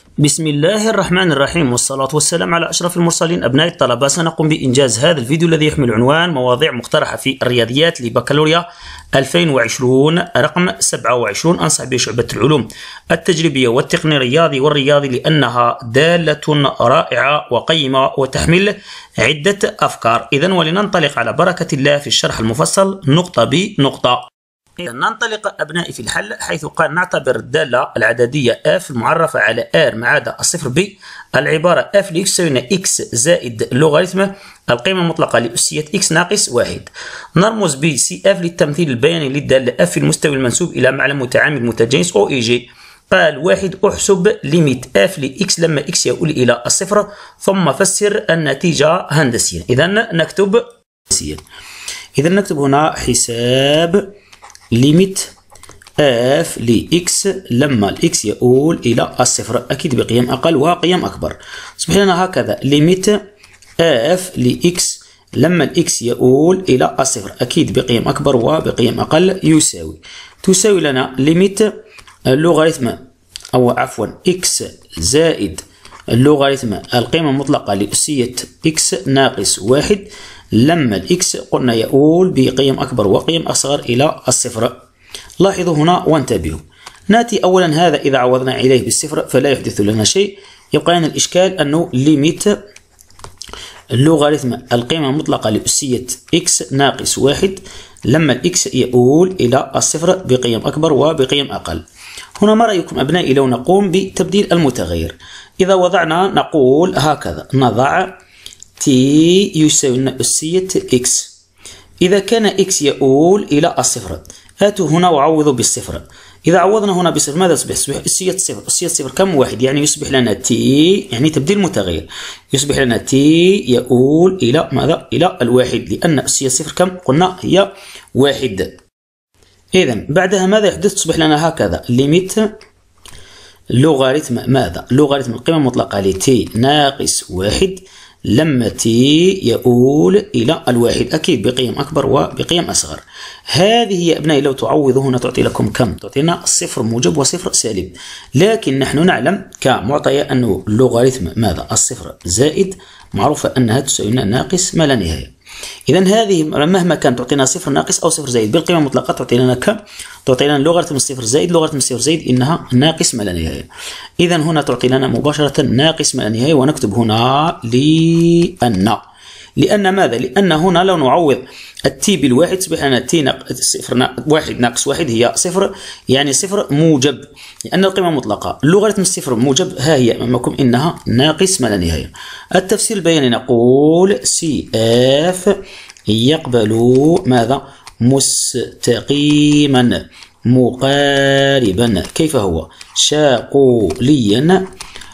بسم الله الرحمن الرحيم، والصلاة والسلام على أشرف المرسلين. أبناء الطلبة، سنقوم بإنجاز هذا الفيديو الذي يحمل عنوان مواضيع مقترحة في الرياضيات لبكالوريا 2020 رقم 27. أنصح بشعبة العلوم التجريبية والتقني الرياضي والرياضي لأنها دالة رائعة وقيمة وتحمل عدة أفكار. إذن ولننطلق على بركة الله في الشرح المفصل نقطة بنقطة. إذا ننطلق أبنائي في الحل، حيث قال نعتبر الدالة العددية f المعرفة على r ما عدا الصفر ب العبارة f لx تساوي x زائد لوغاريتم القيمة المطلقة لأسية x ناقص 1. نرمز ب cf للتمثيل البياني للدالة f المستوي المنسوب إلى معلم متعامل متجانس OEG. قال 1. احسب ليميت f لx لما x يؤول إلى الصفر ثم فسر النتيجة هندسيا. إذا نكتب هنا حساب ليميت اف لإكس لما الإكس يؤول إلى الصفر، أكيد بقيم أقل وقيم أكبر. تصبح لنا هكذا ليميت اف لإكس لما الإكس يؤول إلى الصفر، أكيد بقيم أكبر وبقيم أقل تساوي لنا ليميت اللوغاريتم أو عفوا إكس زائد اللوغاريتم القيمة المطلقة لأسية إكس ناقص 1 لما الإكس قلنا يؤول بقيم أكبر وقيم أصغر إلى الصفر. لاحظوا هنا وانتبهوا. نأتي أولا هذا إذا عوضنا إليه بالصفر فلا يحدث لنا شيء، يبقى لنا الإشكال أنه ليميت اللوغاريتم القيمة المطلقة لأسية إكس ناقص 1 لما الإكس يؤول إلى الصفر بقيم أكبر وبقيم أقل. هنا ما رأيكم أبنائي لو نقوم بتبديل المتغير؟ إذا وضعنا نقول هكذا، نضع t يساوي لنا أسية x. إذا كان x يؤول إلى الصفر آتوا هنا وعوضوا بالصفر. إذا عوضنا هنا بالصفر ماذا يصبح؟ أسية صفر. أسية صفر كم؟ 1، يعني يصبح لنا t، يعني تبديل متغير، يصبح لنا t يؤول إلى ماذا؟ إلى الواحد، لأن أسية صفر كم؟ قلنا هي 1. إذا بعدها ماذا يحدث؟ تصبح لنا هكذا ليميت لوغاريتم ماذا؟ لوغاريتم القيمة المطلقة ل t ناقص 1 لما t يؤول إلى الواحد، أكيد بقيم أكبر وبقيم أصغر. هذه يا أبنائي لو تعوضوا هنا تعطي لكم كم؟ تعطينا صفر موجب وصفر سالب، لكن نحن نعلم كمعطية أنه لوغاريتم ماذا؟ الصفر زائد معروفة أنها تساوي ناقص ما لا نهاية. إذا هذه مهما كان تعطينا صفر ناقص أو صفر زائد بالقيمة المطلقة تعطي لنا كم؟ تعطي لنا لوغاريتم الصفر زائد لوغاريتم الصفر زائد إنها ناقص ما لا نهاية. إذا هنا تعطي لنا مباشرة ناقص ما لا نهاية، ونكتب هنا لأن ماذا؟ لأن هنا لو نعوض التي بالواحد تصبح لنا تي صفر 1 ناقص 1 هي صفر، يعني صفر موجب، لأن القيمة المطلقة لوغاريتم الصفر موجب ها هي أمامكم إنها ناقص ما لا نهاية. التفسير البياني نقول CF يقبل ماذا؟ مستقيما مقاربا. كيف هو؟ شاقوليا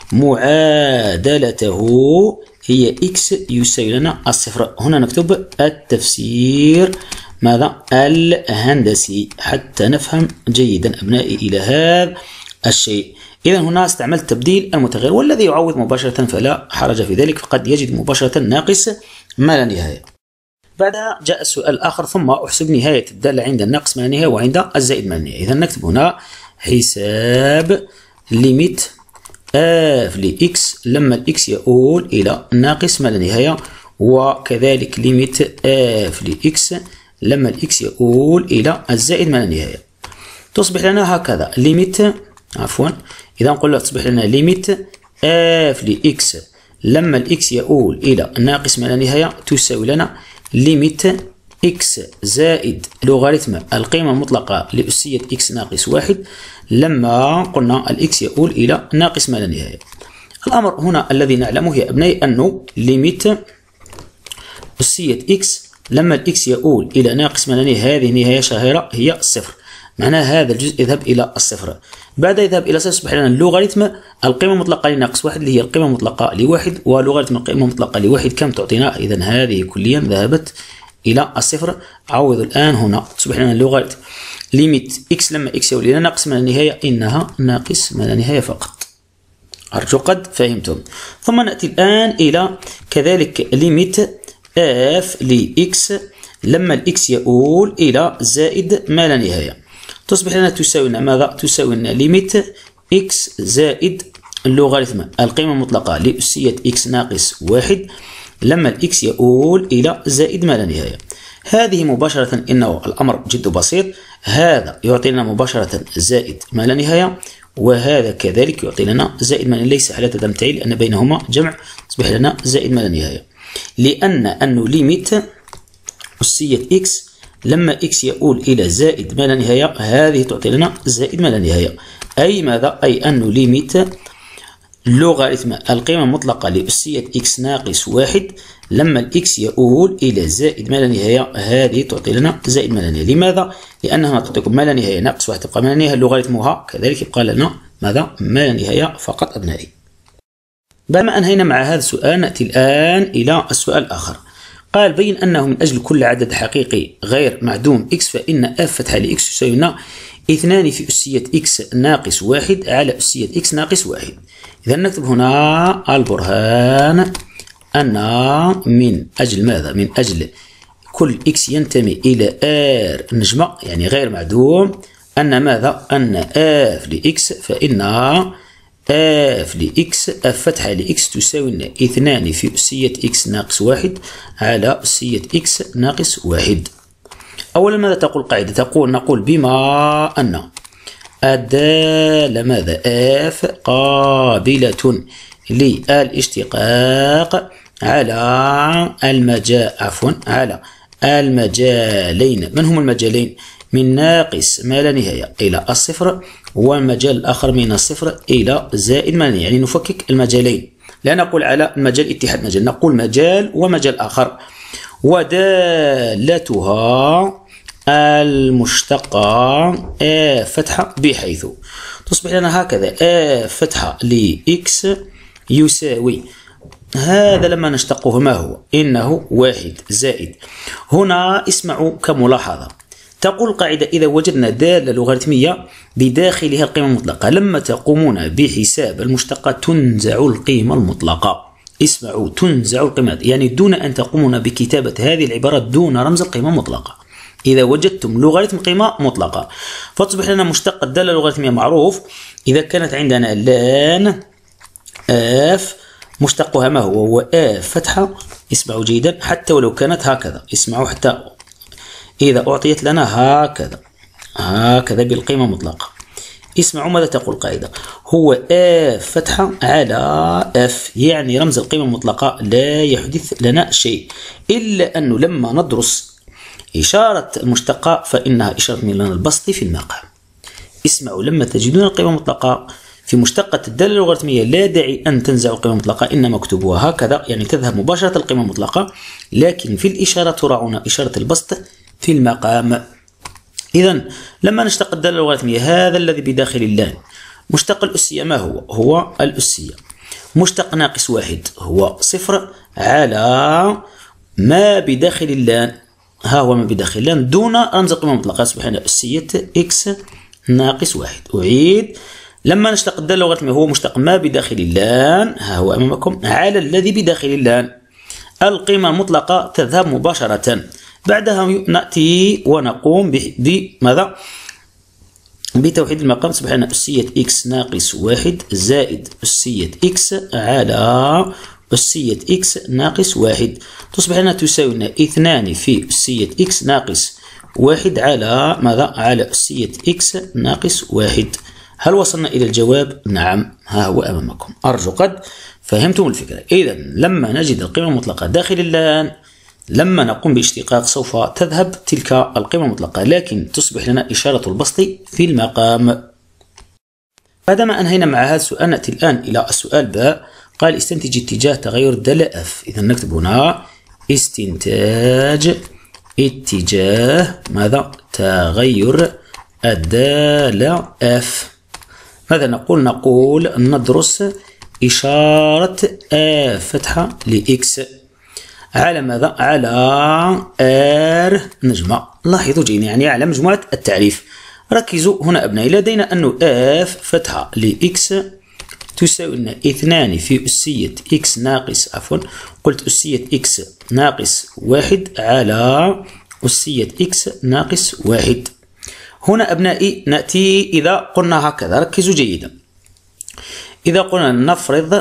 معادلته هي x يساوي لنا الصفر. هنا نكتب التفسير ماذا؟ الهندسي حتى نفهم جيدا أبنائي إلى هذا الشيء. إذا هنا استعملت تبديل المتغير، والذي يعوض مباشرة فلا حرج في ذلك، فقد يجد مباشرة ناقص ما لا نهاية. بعدها جاء السؤال الآخر، ثم أحسب نهاية الدالة عند الناقص ما لا نهاية وعند الزائد ما لا نهاية. إذا نكتب هنا حساب ليميت f لx لما الإكس يؤول إلى ناقص ما لا نهاية، وكذلك ليميت f لx لما الإكس يؤول إلى الزائد ما لا نهاية. تصبح لنا هكذا ليميت إذا قلنا تصبح لنا ليميت f لx لما الإكس يؤول إلى ناقص ما لا نهاية تساوي لنا ليميت x زائد لوغاريتم القيمة المطلقة لأسية x ناقص 1 لما قلنا الإكس يؤول إلى ناقص ما لا نهاية. الأمر هنا الذي نعلمه يا أبنائي أنه ليميت أسية x لما الإكس يؤول إلى ناقص ما لا نهاية، هذه نهاية شهيرة هي الصفر، معناها هذا الجزء يذهب إلى الصفر. بعد يذهب إلى صفر يصبح لنا اللوغاريتم القيمة المطلقة لناقص 1 اللي هي القيمة المطلقة لواحد، ولوغاريتم القيمة المطلقة لواحد كم تعطينا؟ إذا هذه كليا ذهبت إلى الصفر. عوض الآن هنا تصبح لنا اللوغاريتم ليميت x لما x يؤول إلى ناقص ما لا نهاية إنها ناقص ما لا نهاية فقط. أرجو قد فهمتم. ثم نأتي الآن إلى كذلك ليميت f لx لما الإكس يؤول إلى زائد ما لا نهاية، تصبح لنا تساوي لنا ماذا؟ تساوي لنا ليميت x زائد لوغاريتم القيمة المطلقة لأسية إكس ناقص واحد لما الإكس يؤول إلى زائد ما لا نهاية. هذه مباشرة إنه الأمر جد بسيط، هذا يعطي لنا مباشرة زائد ما لا نهاية، وهذا كذلك يعطي لنا زائد ما لا نهاية، ليس حالة تمثيل لأن بينهما جمع، تصبح لنا زائد ما لا نهاية. لأن ليميت أسية إكس لما إكس يؤول إلى زائد ما لا نهاية، هذه تعطي لنا زائد ما لا نهاية. أي ماذا؟ أي أن ليميت لوغاريتم القيمة المطلقة لأسية إكس ناقص واحد لما الإكس يؤول إلى زائد ما لا نهاية، هذه تعطي لنا زائد ما لا نهاية. لماذا؟ لأنها تعطيكم ما لا نهاية ناقص واحد تبقى ما لا نهاية، لوغاريتمها كذلك يبقى لنا ماذا؟ ما لا نهاية فقط أبنائي. بعد ما أنهينا مع هذا السؤال نأتي الآن إلى السؤال الآخر. قال بين أنه من أجل كل عدد حقيقي غير معدوم إكس فإن أف فتحة لإكس يساوي لنا 2 في أسية إكس ناقص واحد على أسية إكس ناقص واحد. إذا نكتب هنا البرهان أن من أجل ماذا؟ من أجل كل إكس ينتمي إلى آر نجمة يعني غير معدوم، أن ماذا؟ أن آف لإكس فإن اف لإكس اف فتحة لإكس تساوي لنا 2 في أسية إكس ناقص واحد على أسية إكس ناقص واحد. أولا ماذا تقول القاعدة؟ نقول بما أن الدالة ماذا؟ اف قابلة للاشتقاق على على المجالين. من هم المجالين؟ من ناقص ما لا نهاية إلى الصفر، والمجال الآخر من الصفر إلى زائد ما لا نهاية، يعني نفكك المجالين، لا نقول على المجال اتحاد مجال، نقول مجال ومجال آخر. ودالتها المشتقة اف فتحة بحيث تصبح لنا هكذا اف فتحة لإكس يساوي هذا لما نشتقه ما هو؟ إنه واحد زائد. هنا اسمعوا كملاحظة، تقول القاعدة إذا وجدنا دالة لوغاريتمية بداخلها القيمة المطلقة لما تقومون بحساب المشتقة تنزع القيمة المطلقة. اسمعوا، تنزع القيمة يعني دون أن تقومون بكتابة هذه العبارات دون رمز القيمة المطلقة. إذا وجدتم لوغاريتم قيمة مطلقة فتصبح لنا مشتق الدالة اللوغاريتمية معروف. إذا كانت عندنا لان اف مشتقها ما هو؟ هو اف فتحة، اسمعوا جيدا حتى ولو كانت هكذا، اسمعوا حتى إذا أعطيت لنا هكذا بالقيمة المطلقة، اسمعوا ماذا تقول القاعدة؟ هو اف فتحة على اف، يعني رمز القيمة المطلقة لا يحدث لنا شيء، إلا أنه لما ندرس إشارة المشتقة فإنها إشارة ميلان البسط في المقام. اسمعوا، لما تجدون القيمة المطلقة في مشتقة الدالة اللوغاريتمية لا داعي أن تنزعوا القيمة المطلقة، إنما اكتبوها هكذا يعني تذهب مباشرة القيمة المطلقة، لكن في الإشارة تراعون إشارة البسط في المقام. إذا لما نشتق الدالة اللوغاريتمية هذا الذي بداخل اللام، مشتق الأسية ما هو؟ هو الأسية. مشتق ناقص واحد هو صفر على ما بداخل اللام، ها هو ما بداخل اللام دون رمز القيمة المطلقة، سبحان أسية إكس ناقص واحد. أعيد، لما نشتق الدالة اللوغاريتمية هو مشتق ما بداخل اللام، ها هو أمامكم على الذي بداخل اللام، القيمة المطلقة تذهب مباشرة. بعدها نأتي ونقوم بماذا؟ بتوحيد المقام، سبحان أسية إكس ناقص واحد زائد أسية إكس على أسية إكس ناقص واحد، تصبح لنا تساوي لنا 2 في أسية إكس ناقص واحد على ماذا؟ على أسية إكس ناقص واحد. هل وصلنا إلى الجواب؟ نعم، ها هو أمامكم. أرجو قد فهمتم الفكرة. إذا لما نجد القيمة المطلقة داخل اللام، لما نقوم باشتقاق سوف تذهب تلك القيمة المطلقة، لكن تصبح لنا إشارة البسط في المقام. بعدما أنهينا مع هذا السؤال نأتي الآن إلى السؤال باء. قال استنتج اتجاه تغير الدالة اف. إذا نكتب هنا استنتاج اتجاه ماذا؟ تغير الدالة اف. ماذا نقول؟ نقول ندرس إشارة اف فتحة لإكس على ماذا؟ على ار نجمة. لاحظوا جينا يعني على مجموعة التعريف. ركزوا هنا أبنائي، لدينا أنه اف فتحة لإكس تساوي لنا 2 في أسية إكس ناقص قلت أسية إكس ناقص واحد على أسية إكس ناقص واحد. هنا أبنائي نأتي إذا قلنا هكذا، ركزوا جيدا، إذا قلنا نفرض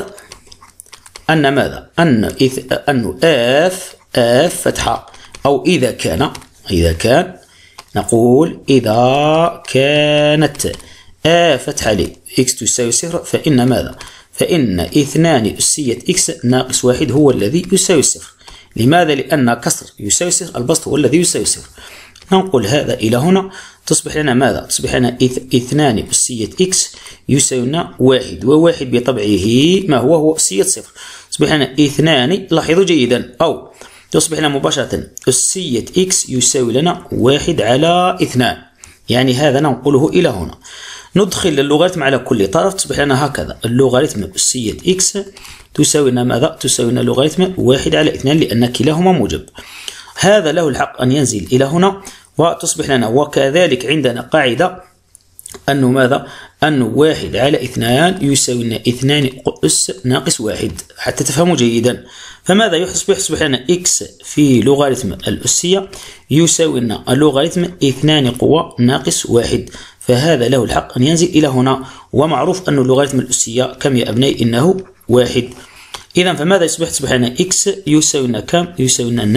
أن ماذا؟ أن اف فتحة، أو إذا كان نقول إذا كانت فتحة ل x تساوي 0 فإن ماذا؟ فإن 2 أسية x ناقص 1 هو الذي يساوي 0. لماذا؟ لأن كسر يساوي 0 البسط هو الذي يساوي 0. ننقل هذا إلى هنا، تصبح لنا ماذا؟ تصبح لنا 2 أسية x يساوي لنا 1، و1 بطبعه ما هو أسية 0. تصبح لنا 2، لاحظوا جيدا، أو تصبح لنا مباشرة أسية x يساوي لنا 1 على 2، يعني هذا ننقله إلى هنا. ندخل اللوغاريتم على كل طرف، تصبح لنا هكذا اللوغاريتم أسية x تساوي لنا ماذا؟ تساوي لنا لوغاريتم 1 على 2، لأن كلاهما موجب. هذا له الحق أن ينزل إلى هنا، وتصبح لنا وكذلك عندنا قاعدة أنه ماذا؟ أنه 1 على 2 يساوي لنا 2 أس ناقص 1، حتى تفهموا جيدا. فماذا يصبح لنا x في لوغاريتم الأسية يساوي لنا اللوغاريتم 2 قوة ناقص 1، فهذا له الحق أن ينزل إلى هنا. ومعروف أن اللوغاريتم الأسية كم يا أبنائي؟ إنه 1. إذا فماذا تصبح لنا x يساوي لنا كم؟ يساوي لنا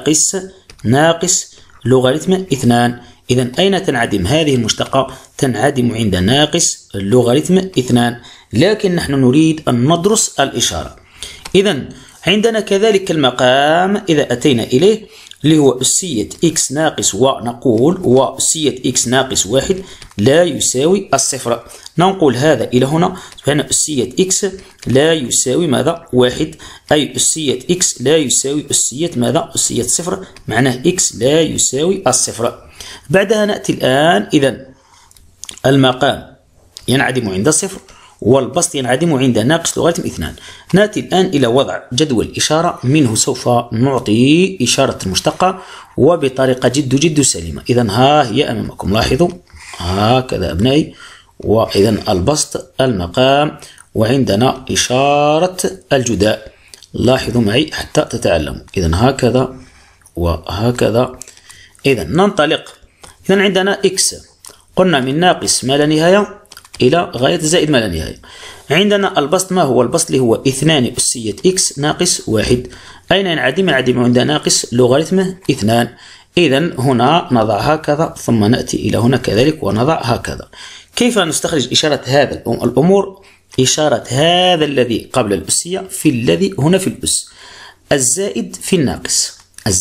ناقص لوغاريتم 2. إذا أين تنعدم هذه المشتقة؟ تنعدم عند ناقص لوغاريتم 2. لكن نحن نريد أن ندرس الإشارة. إذا عندنا كذلك المقام إذا أتينا إليه اللي هو أسية x ناقص، ونقول وأسية x ناقص 1 لا يساوي الصفر. ننقل هذا إلى هنا، فإن أسية x لا يساوي ماذا؟ 1، أي أسية x لا يساوي أسية ماذا؟ أسية 0، معناه x لا يساوي الصفر. بعدها نأتي الآن، إذا المقام ينعدم عند 0 والبسط ينعدم عند ناقص لوغاريتم 2. نأتي الآن إلى وضع جدول إشارة، منه سوف نعطي إشارة المشتقة وبطريقة جد سليمة. إذا ها هي أمامكم، لاحظوا هكذا أبنائي، وإذا البسط المقام وعندنا إشارة الجداء. لاحظوا معي حتى تتعلموا. إذا هكذا وهكذا. إذا ننطلق. إذا عندنا x قلنا من ناقص ما لا نهاية إلى غاية زائد ما لا نهاية. عندنا البسط، ما هو البسط؟ اللي هو 2 أسية x ناقص 1. أين ينعدم؟ ينعدم عند ناقص لوغاريتم 2. إذا هنا نضع هكذا، ثم نأتي إلى هنا كذلك ونضع هكذا. كيف نستخرج إشارة هذا الأمور؟ إشارة هذا الذي قبل الأسية في الذي هنا في الأس، الزائد في الناقص،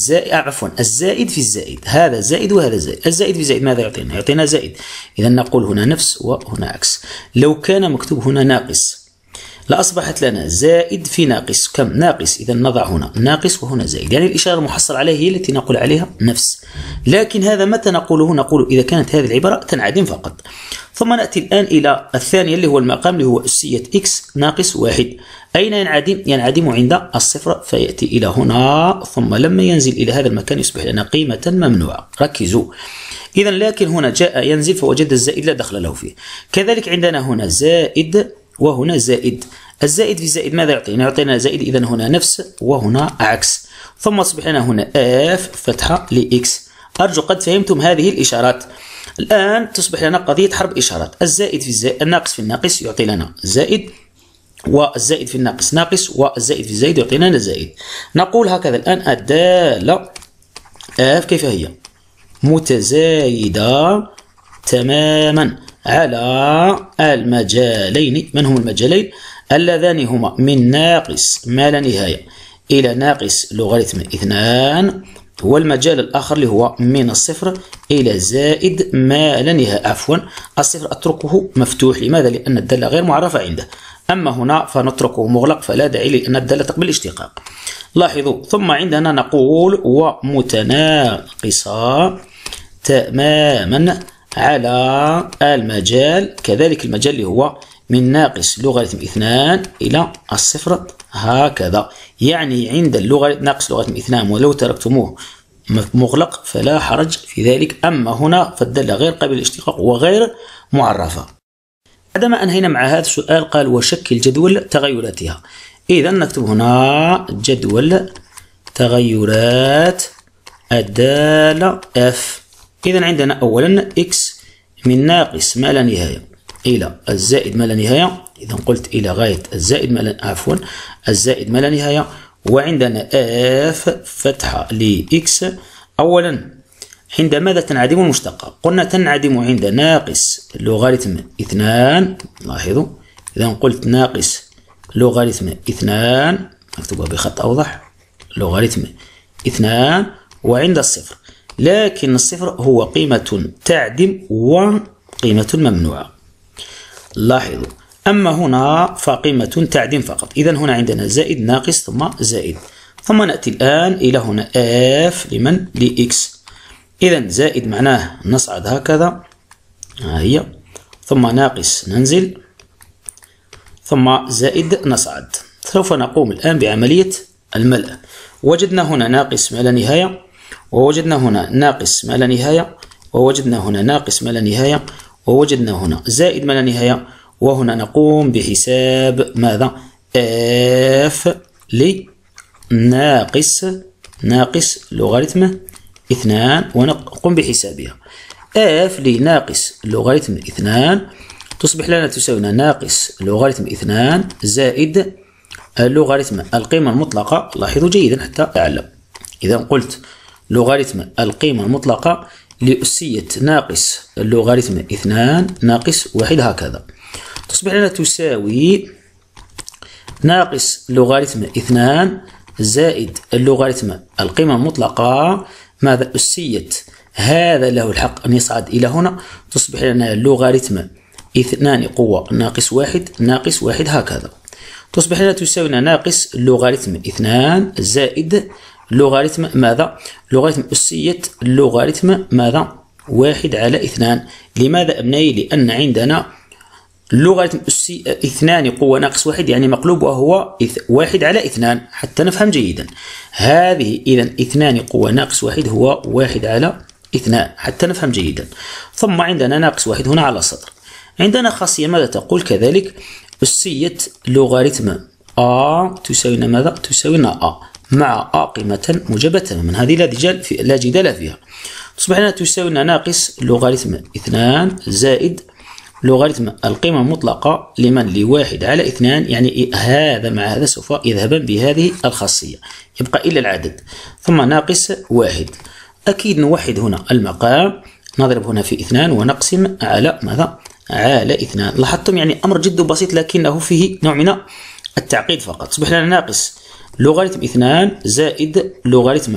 الزائد في الزائد، هذا زائد وهذا زائد. الزائد في زائد ماذا يعطينا؟ يعطينا زائد. إذا نقول هنا نفس وهنا عكس. لو كان مكتوب هنا ناقص لأصبحت لنا زائد في ناقص. كم؟ ناقص. إذا نضع هنا ناقص وهنا زائد، يعني الإشارة المحصلة عليه هي التي نقول عليها نفس. لكن هذا متى نقوله؟ نقول إذا كانت هذه العبارة تنعدم فقط. ثم نأتي الآن إلى الثانية اللي هو المقام، اللي هو أسية x ناقص 1. أين ينعدم؟ ينعدم عند الصفر، فيأتي إلى هنا، ثم لما ينزل إلى هذا المكان يصبح لنا قيمة ممنوعة. ركزوا. إذا لكن هنا جاء ينزل فوجد الزائد لا دخل له فيه. كذلك عندنا هنا زائد وهنا زائد. الزائد في زائد ماذا يعطينا؟ يعطينا زائد. إذا هنا نفس وهنا عكس. ثم أصبح لنا هنا f فتحة ل x. أرجو قد فهمتم هذه الإشارات. الآن تصبح لنا قضية حرب إشارات. الزائد في الزائد، الناقص في الناقص يعطي لنا زائد، والزائد في الناقص ناقص، والزائد في الزائد يعطي لنا زائد. نقول هكذا الآن الدالة f كيف هي؟ متزايدة تماما على المجالين. من هم المجالين؟ اللذان هما من ناقص ما لا نهاية إلى ناقص لوغاريتم 2، والمجال الآخر اللي هو من الصفر إلى زائد ما لا نهاية. عفوا، الصفر أتركه مفتوح. لماذا؟ لأن الدالة غير معرفة عنده. أما هنا فنتركه مغلق، فلا داعي لأن الدالة تقبل الاشتقاق. لاحظوا. ثم عندنا نقول ومتناقصة تماما على المجال، كذلك المجال اللي هو من ناقص لوغاريتم 2 إلى الصفر هكذا. يعني عند ناقص لوغاريتم 2 ولو تركتموه مغلق فلا حرج في ذلك. أما هنا فالدالة غير قابلة للاشتقاق وغير معرفة. بعدما أنهينا مع هذا السؤال قال وشكل جدول تغيراتها. إذا نكتب هنا جدول تغيرات الدالة f. إذا عندنا أولا x من ناقص ما لا نهاية إلى الزائد ما لا نهاية إذا قلت إلى غاية الزائد ما لا عفوا الزائد ما لا نهاية. وعندنا اف فتحة لإكس. أولا عند ماذا تنعدم المشتقة؟ قلنا تنعدم عند ناقص لوغاريتم 2. لاحظوا إذا قلت ناقص لوغاريتم 2 نكتبها بخط أوضح، لوغاريتم 2 وعند الصفر، لكن الصفر هو قيمة تعدم وقيمة ممنوعة. لاحظوا أما هنا فقيمة تعدم فقط. إذا هنا عندنا زائد ناقص ثم زائد، ثم نأتي الآن إلى هنا اف لمن؟ لإكس. إذا زائد معناه نصعد هكذا، ها هي، ثم ناقص ننزل، ثم زائد نصعد. سوف نقوم الآن بعملية الملء. وجدنا هنا ناقص ما لا نهاية، ووجدنا هنا ناقص ما لا نهاية، ووجدنا هنا ناقص ما لا نهاية، ووجدنا هنا زائد ما لا نهاية. وهنا نقوم بحساب ماذا؟ اف لناقص لوغاريتم 2 ونقوم بحسابها. اف لناقص لوغاريتم 2 تصبح لنا تساوي ناقص لوغاريتم 2 زائد لوغاريتم القيمة المطلقة. لاحظوا جيدا حتى أعلم. إذا قلت لوغاريتم القيمة المطلقة لأسية ناقص لوغاريتم 2 ناقص 1 هكذا، تصبح لنا تساوي ناقص لوغاريتم 2 زائد اللوغاريتم القيمة المطلقة ماذا؟ أسية هذا له الحق أن يصعد إلى هنا، تصبح لنا لوغاريتم 2 قوة ناقص 1 ناقص 1 هكذا، تصبح لنا تساوي ناقص لوغاريتم 2 زائد لوغاريتم ماذا؟ لوغاريتم أسية لوغاريتم ماذا؟ 1 على 2. لماذا أبنائي؟ لأن عندنا لوغاريتم أسي 2 قوة ناقص 1 يعني مقلوبها هو 1 على 2 حتى نفهم جيدا. هذه إذا 2 قوة ناقص 1 هو 1 على 2 حتى نفهم جيدا. ثم عندنا ناقص 1 هنا على السطر. عندنا خاصية ماذا تقول كذلك؟ أسية لوغاريتم أ تساوي ماذا؟ تساوي أ مع أ قيمة موجبة تماما، هذه لا جدال فيها. تصبح لنا تساوي ناقص لوغاريتم 2 زائد لوغاريتم القيمة المطلقة لمن؟ لواحد على 2، يعني هذا مع هذا سوف يذهبان بهذه الخاصية، يبقى إلا العدد، ثم ناقص 1. أكيد نوحد هنا المقام، نضرب هنا في 2 ونقسم على ماذا؟ على 2. لاحظتم يعني أمر جد بسيط لكنه فيه نوع من التعقيد فقط. تصبح لنا ناقص لوغاريتم 2 زائد لوغاريتم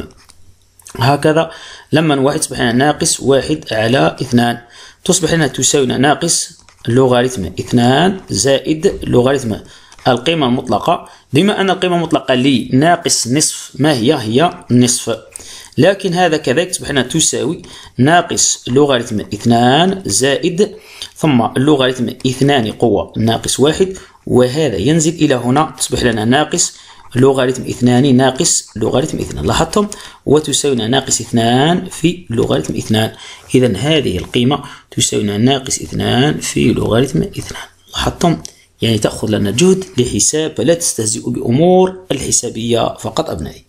هكذا، لما نوحد تصبح لنا ناقص 1 على 2، تصبح لنا تساوي ناقص لوغاريتم 2 زائد لوغاريتم القيمة المطلقة. بما أن القيمة المطلقة لناقص نصف ما هي نصف، لكن هذا كذلك تصبح لنا تساوي ناقص لوغاريتم 2 زائد ثم لوغاريتم 2 قوة ناقص 1، وهذا ينزل إلى هنا تصبح لنا ناقص لوغاريتم 2 ناقص لوغاريتم 2. لاحظتم؟ وتساوي ناقص 2 في لوغاريتم 2. إذا هذه القيمة تساوي ناقص 2 في لوغاريتم 2. لاحظتم؟ يعني تأخذ لنا جهد لحساب، فلا تستهزئوا بأمور الحسابية فقط أبنائي.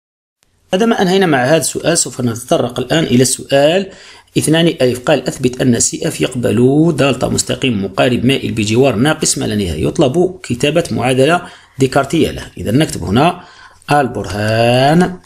هذا ما أنهينا مع هذا السؤال. سوف نتطرق الآن إلى السؤال 2 قال أثبت أن سي اف يقبل دالتا مستقيم مقارب مائل بجوار ناقص ما لا نهاية. يطلب كتابة معادلة ديكارتية له. إذا نكتب هنا البرهان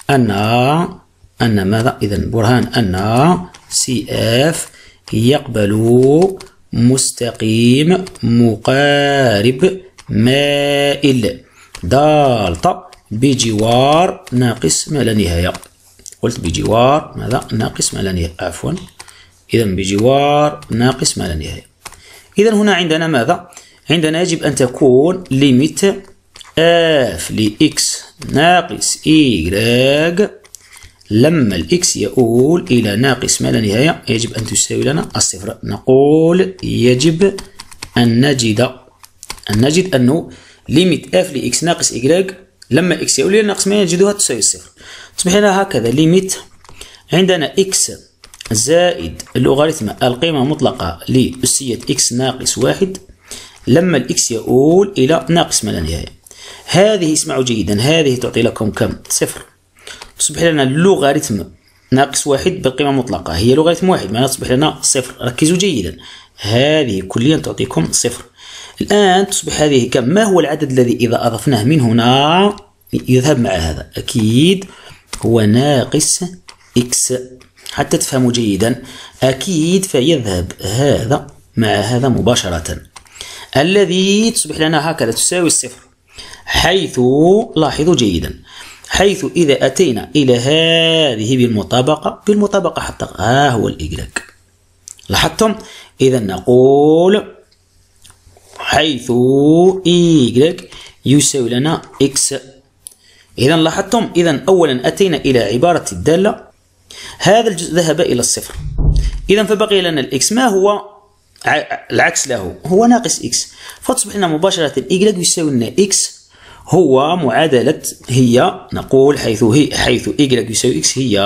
أن ماذا؟ إذا برهان أن سي اف يقبل مستقيم مقارب مائل دالتا بجوار ناقص ما لا نهاية. قلت بجوار ماذا؟ ناقص ما لا نهاية، عفوا. إذا بجوار ناقص ما لا نهاية. إذا هنا عندنا ماذا؟ عندنا يجب أن تكون ليميت اف لإكس ناقص إيغريغ لما الإكس يؤول إلى ناقص ما لا نهاية يجب أن تساوي لنا الصفر. نقول يجب أن نجد أنه ليميت اف لإكس ناقص إيغريغ لما إكس يؤول إلى ناقص ما نجدها تساوي الصفر. تصبح لنا هكذا ليميت عندنا إكس زائد اللوغاريتم القيمة المطلقة لأسية إكس ناقص 1 لما الإكس يؤول إلى ناقص ما لا نهاية. هذه اسمعوا جيدا، هذه تعطي لكم كم؟ صفر. تصبح لنا اللوغاريتم ناقص 1 بالقيمة المطلقة هي لوغاريتم 1، معناها تصبح لنا صفر. ركزوا جيدا، هذه كليا تعطيكم صفر. الآن تصبح هذه كم؟ ما هو العدد الذي إذا أضفناه من هنا يذهب مع هذا؟ أكيد هو ناقص إكس. حتى تفهموا جيدا، أكيد فيذهب هذا مع هذا مباشرة، الذي تصبح لنا هكذا تساوي الصفر، حيث لاحظوا جيدا، حيث إذا أتينا إلى هذه بالمطابقة حتى ها هو الإجراك. لاحظتم؟ إذا نقول حيث إجراك يساوي لنا إكس. إذا لاحظتم، إذا أولا أتينا إلى عبارة الدالة، هذا الجزء ذهب إلى الصفر، إذا فبقي لنا الإكس. ما هو العكس له؟ هو ناقص إكس، فتصبح لنا مباشرة إجراك يساوي لنا إكس هو معادلة، هي نقول حيث إجراك يساوي إكس هي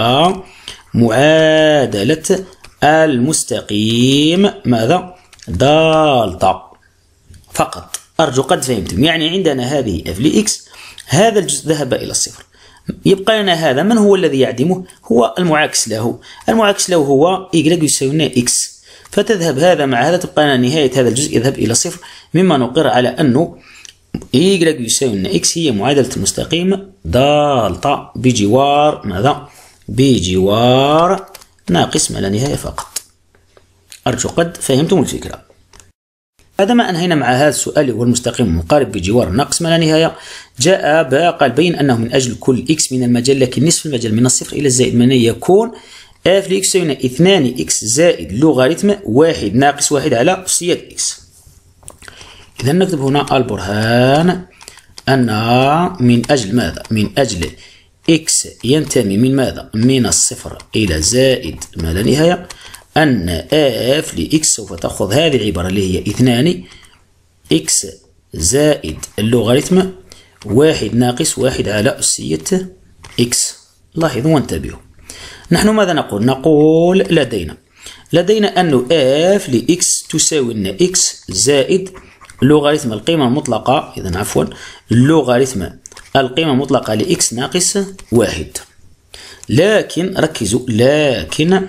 معادلة المستقيم ماذا؟ دالتا فقط. أرجو قد فهمتم. يعني عندنا هذه اف لإكس، هذا الجزء ذهب إلى الصفر، يبقى لنا هذا. من هو الذي يعدمه؟ هو المعاكس له. المعاكس له هو إجراك يساوي لنا إكس، فتذهب هذا مع هذا، تبقى لنا نهاية هذا الجزء يذهب إلى صفر، مما نقر على أنه إجراك يساوي لنا إكس هي معادلة المستقيم دالتا بجوار ماذا؟ بجوار ناقص ما لا نهاية فقط. أرجو قد فهمتم الفكرة. بعدما أنهينا مع هذا السؤال هو المستقيم المقارب بجوار ناقص ما لا نهاية، جاء قال بين أنه من أجل كل إكس من المجال، لكن نصف المجال من الصفر إلى الزائد من يكون اف لإكس يساوي 2 إكس زائد لوغاريتم 1 ناقص 1 على أسية إكس. إذا نكتب هنا البرهان أن من أجل ماذا؟ من أجل إكس ينتمي من ماذا؟ من الصفر إلى زائد ما لا نهاية، أن اف لإكس سوف تأخذ هذه العبارة اللي هي 2 إكس زائد اللوغاريتم 1 ناقص 1 على أسية إكس. لاحظوا وانتبهوا، نحن ماذا نقول؟ نقول لدينا أن اف لإكس تساوي لنا إكس زائد لوغاريتم القيمة المطلقة، إذا عفوا لوغاريتم القيمة المطلقة لإكس ناقص 1. لكن ركزوا، لكن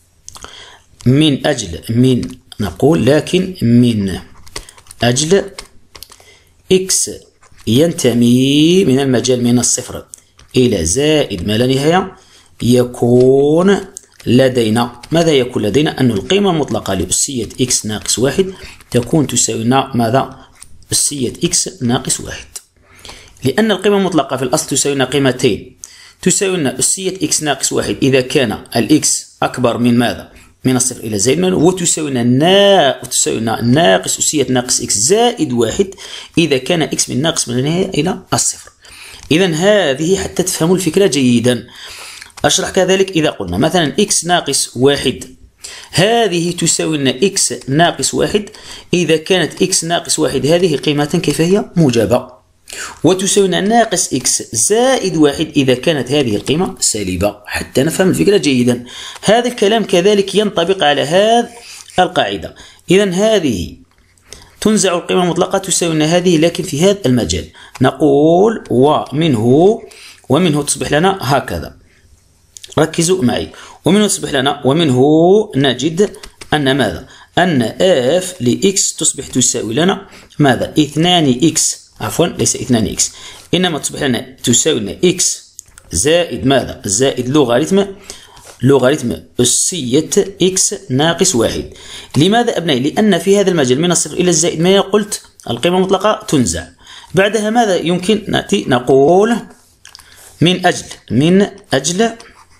من أجل إكس ينتمي من المجال من الصفر إلى زائد ما لا نهاية، يكون لدينا ماذا؟ يكون لدينا أن القيمة المطلقة لأسية إكس ناقص 1 تكون تساوي لنا ماذا؟ أسية إكس ناقص 1، لأن القيمة المطلقة في الأصل تساوي لنا قيمتين، تساوي لنا أسية إكس ناقص 1 إذا كان الإكس أكبر من ماذا؟ من الصفر إلى زائد من، وتساوي لنا ناقص أسية ناقص إكس زائد 1 إذا كان إكس من ناقص من النهاية إلى الصفر. إذا هذه حتى تفهموا الفكرة جيدا. أشرح كذلك إذا قلنا مثلا إكس ناقص 1، هذه تساوي لنا إكس ناقص 1 إذا كانت إكس ناقص 1 هذه قيمة كيف هي؟ موجبة، وتساوي لنا ناقص إكس زائد 1 إذا كانت هذه القيمة سالبة، حتى نفهم الفكرة جيدا. هذا الكلام كذلك ينطبق على هذه القاعدة. إذا هذه تنزع القيمة المطلقة تساوي لنا هذه، لكن في هذا المجال نقول ومنه تصبح لنا هكذا. ركزوا معي، ومنه نجد أن ماذا؟ أن اف لإكس تصبح تساوي لنا ماذا؟ 2 إكس، عفوا ليس 2 إكس، إنما تصبح لنا تساوي لنا إكس زائد ماذا؟ زائد لوغاريتم أسية إكس ناقص 1. لماذا أبنائي؟ لأن في هذا المجال من الصفر إلى الزائد ما قلت القيمة المطلقة تنزع. بعدها ماذا يمكن نأتي نقول؟ من أجل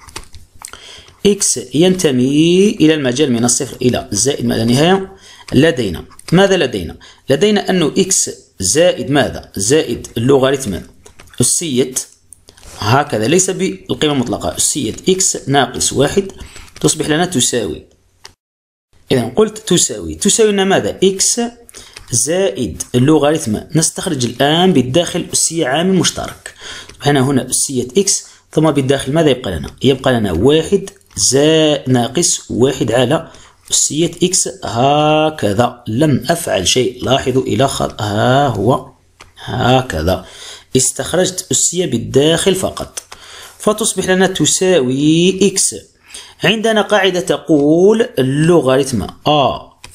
إكس ينتمي إلى المجال من الصفر إلى الزائد ما لا نهاية، لدينا ماذا؟ لدينا أنه إكس زائد ماذا؟ زائد اللوغاريتم أسية هكذا، ليس بالقيمة المطلقة، أسية إكس ناقص 1 تصبح لنا تساوي. إذا قلت تساوي لنا ماذا؟ إكس زائد اللوغاريتم، نستخرج الآن بالداخل أسية عامل مشترك، هنا أسية إكس، ثم بالداخل ماذا يبقى لنا 1 ناقص 1 على أسية إكس هكذا. لم أفعل شيء، لاحظوا إلى خط، ها هو هكذا استخرجت أسية بالداخل فقط، فتصبح لنا تساوي إكس. عندنا قاعدة تقول اللوغاريتم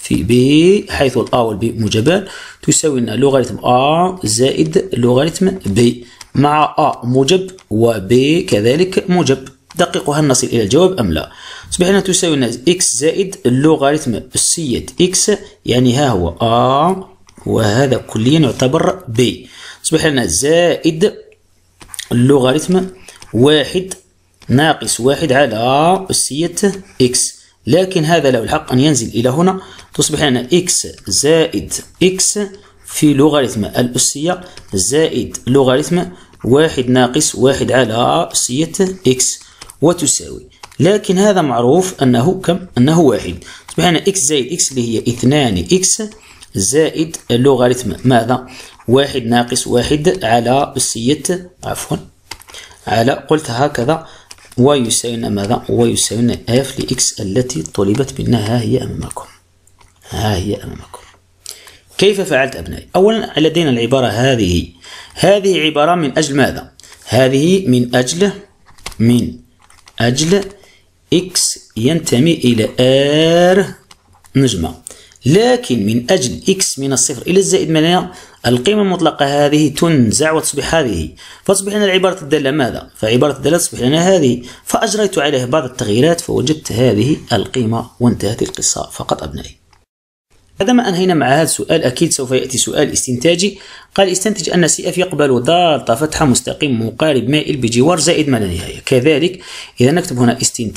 في ب، حيث الأ والبي موجبان، تساوي لنا لوغاريتم أ زائد لوغاريتم ب، مع أ موجب وب كذلك موجب. دققوا هل نصل إلى الجواب أم لا؟ تصبح لنا تساوي لنا إكس زائد لوغاريتم أسية إكس، يعني ها هو أ وهذا كليا يعتبر ب، تصبح لنا زائد اللوغاريتم واحد ناقص واحد على أسية إكس، لكن هذا له الحق أن ينزل إلى هنا، تصبح لنا إكس زائد إكس في لوغاريتم الأسية زائد لوغاريتم واحد ناقص واحد على أسية إكس، وتساوي، لكن هذا معروف أنه كم؟ أنه واحد. تصبح لنا إكس زائد إكس اللي هي 2 إكس زائد اللوغاريتم ماذا؟ واحد ناقص واحد على أسية، عفوا على، قلت هكذا، ويساوي ماذا؟ ويساوي اف لإكس التي طلبت منا، ها هي أمامكم، ها هي أمامكم. كيف فعلت أبنائي؟ أولا لدينا العبارة هذه عبارة من أجل ماذا؟ هذه من أجل إكس ينتمي إلى آر نجمة، لكن من أجل إكس من الصفر إلى الزائد من القيمة المطلقة هذه تنزع وتصبح هذه، فتصبح لنا العبارة الدالة ماذا؟ فعبارة الدالة تصبح لنا هذه، فأجريت عليها بعض التغييرات فوجدت هذه القيمة وانتهت القصة فقط أبنائي. بعدما أنهينا مع هذا السؤال أكيد سوف يأتي سؤال استنتاجي. قال استنتج أن سي اف يقبل ضالة فتحة مستقيم مقارب مائل بجوار زائد ما لا نهاية. كذلك إذا نكتب هنا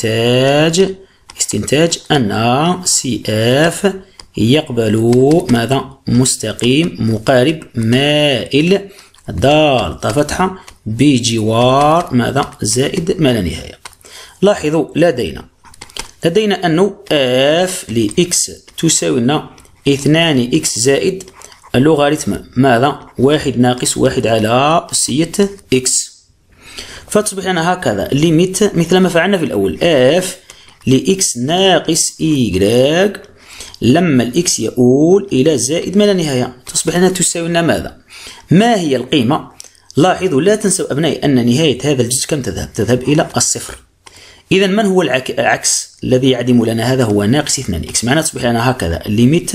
استنتاج أن سي اف يقبل ماذا؟ مستقيم مقارب مائل ضالة فتحة بجوار ماذا؟ زائد ما لا نهاية. لاحظوا لدينا أنه اف لإكس تساوي لنا 2 إكس زائد اللوغاريتم ماذا؟ واحد ناقص واحد على أسية إكس، فتصبح لنا هكذا ليميت مثل ما فعلنا في الأول، اف لإكس ناقص إيكغيك لما الإكس يؤول إلى زائد ما لا نهاية، تصبح لنا تساوي لنا ماذا؟ ما هي القيمة؟ لاحظوا لا تنسوا أبنائي أن نهاية هذا الجزء كم تذهب؟ تذهب إلى الصفر. إذا من هو العكس الذي يعدم لنا؟ هذا هو ناقص 2 إكس، معناه تصبح لنا هكذا ليميت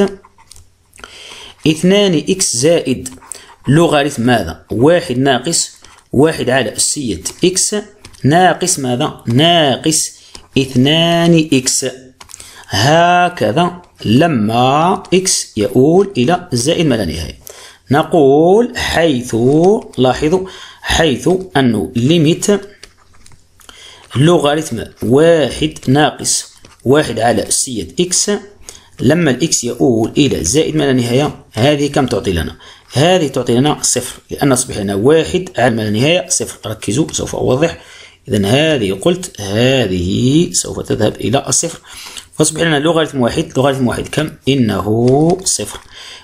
2 إكس زائد لوغاريتم ماذا؟ واحد ناقص واحد على أسية إكس ناقص ماذا؟ ناقص 2 إكس، هكذا لما إكس يؤول إلى زائد ما لا نهاية. نقول حيث، لاحظوا، حيث أنه ليميت لوغاريتم واحد ناقص واحد على أسية إكس لما الإكس يؤول إلى زائد ما لا نهاية، هذه كم تعطي لنا؟ هذه تعطي لنا صفر، لأن أصبح لنا واحد على ما لا نهاية صفر. ركزوا سوف أوضح. إذا هذه قلت هذه سوف تذهب إلى الصفر، فأصبح لنا لوغاريتم واحد كم؟ إنه صفر،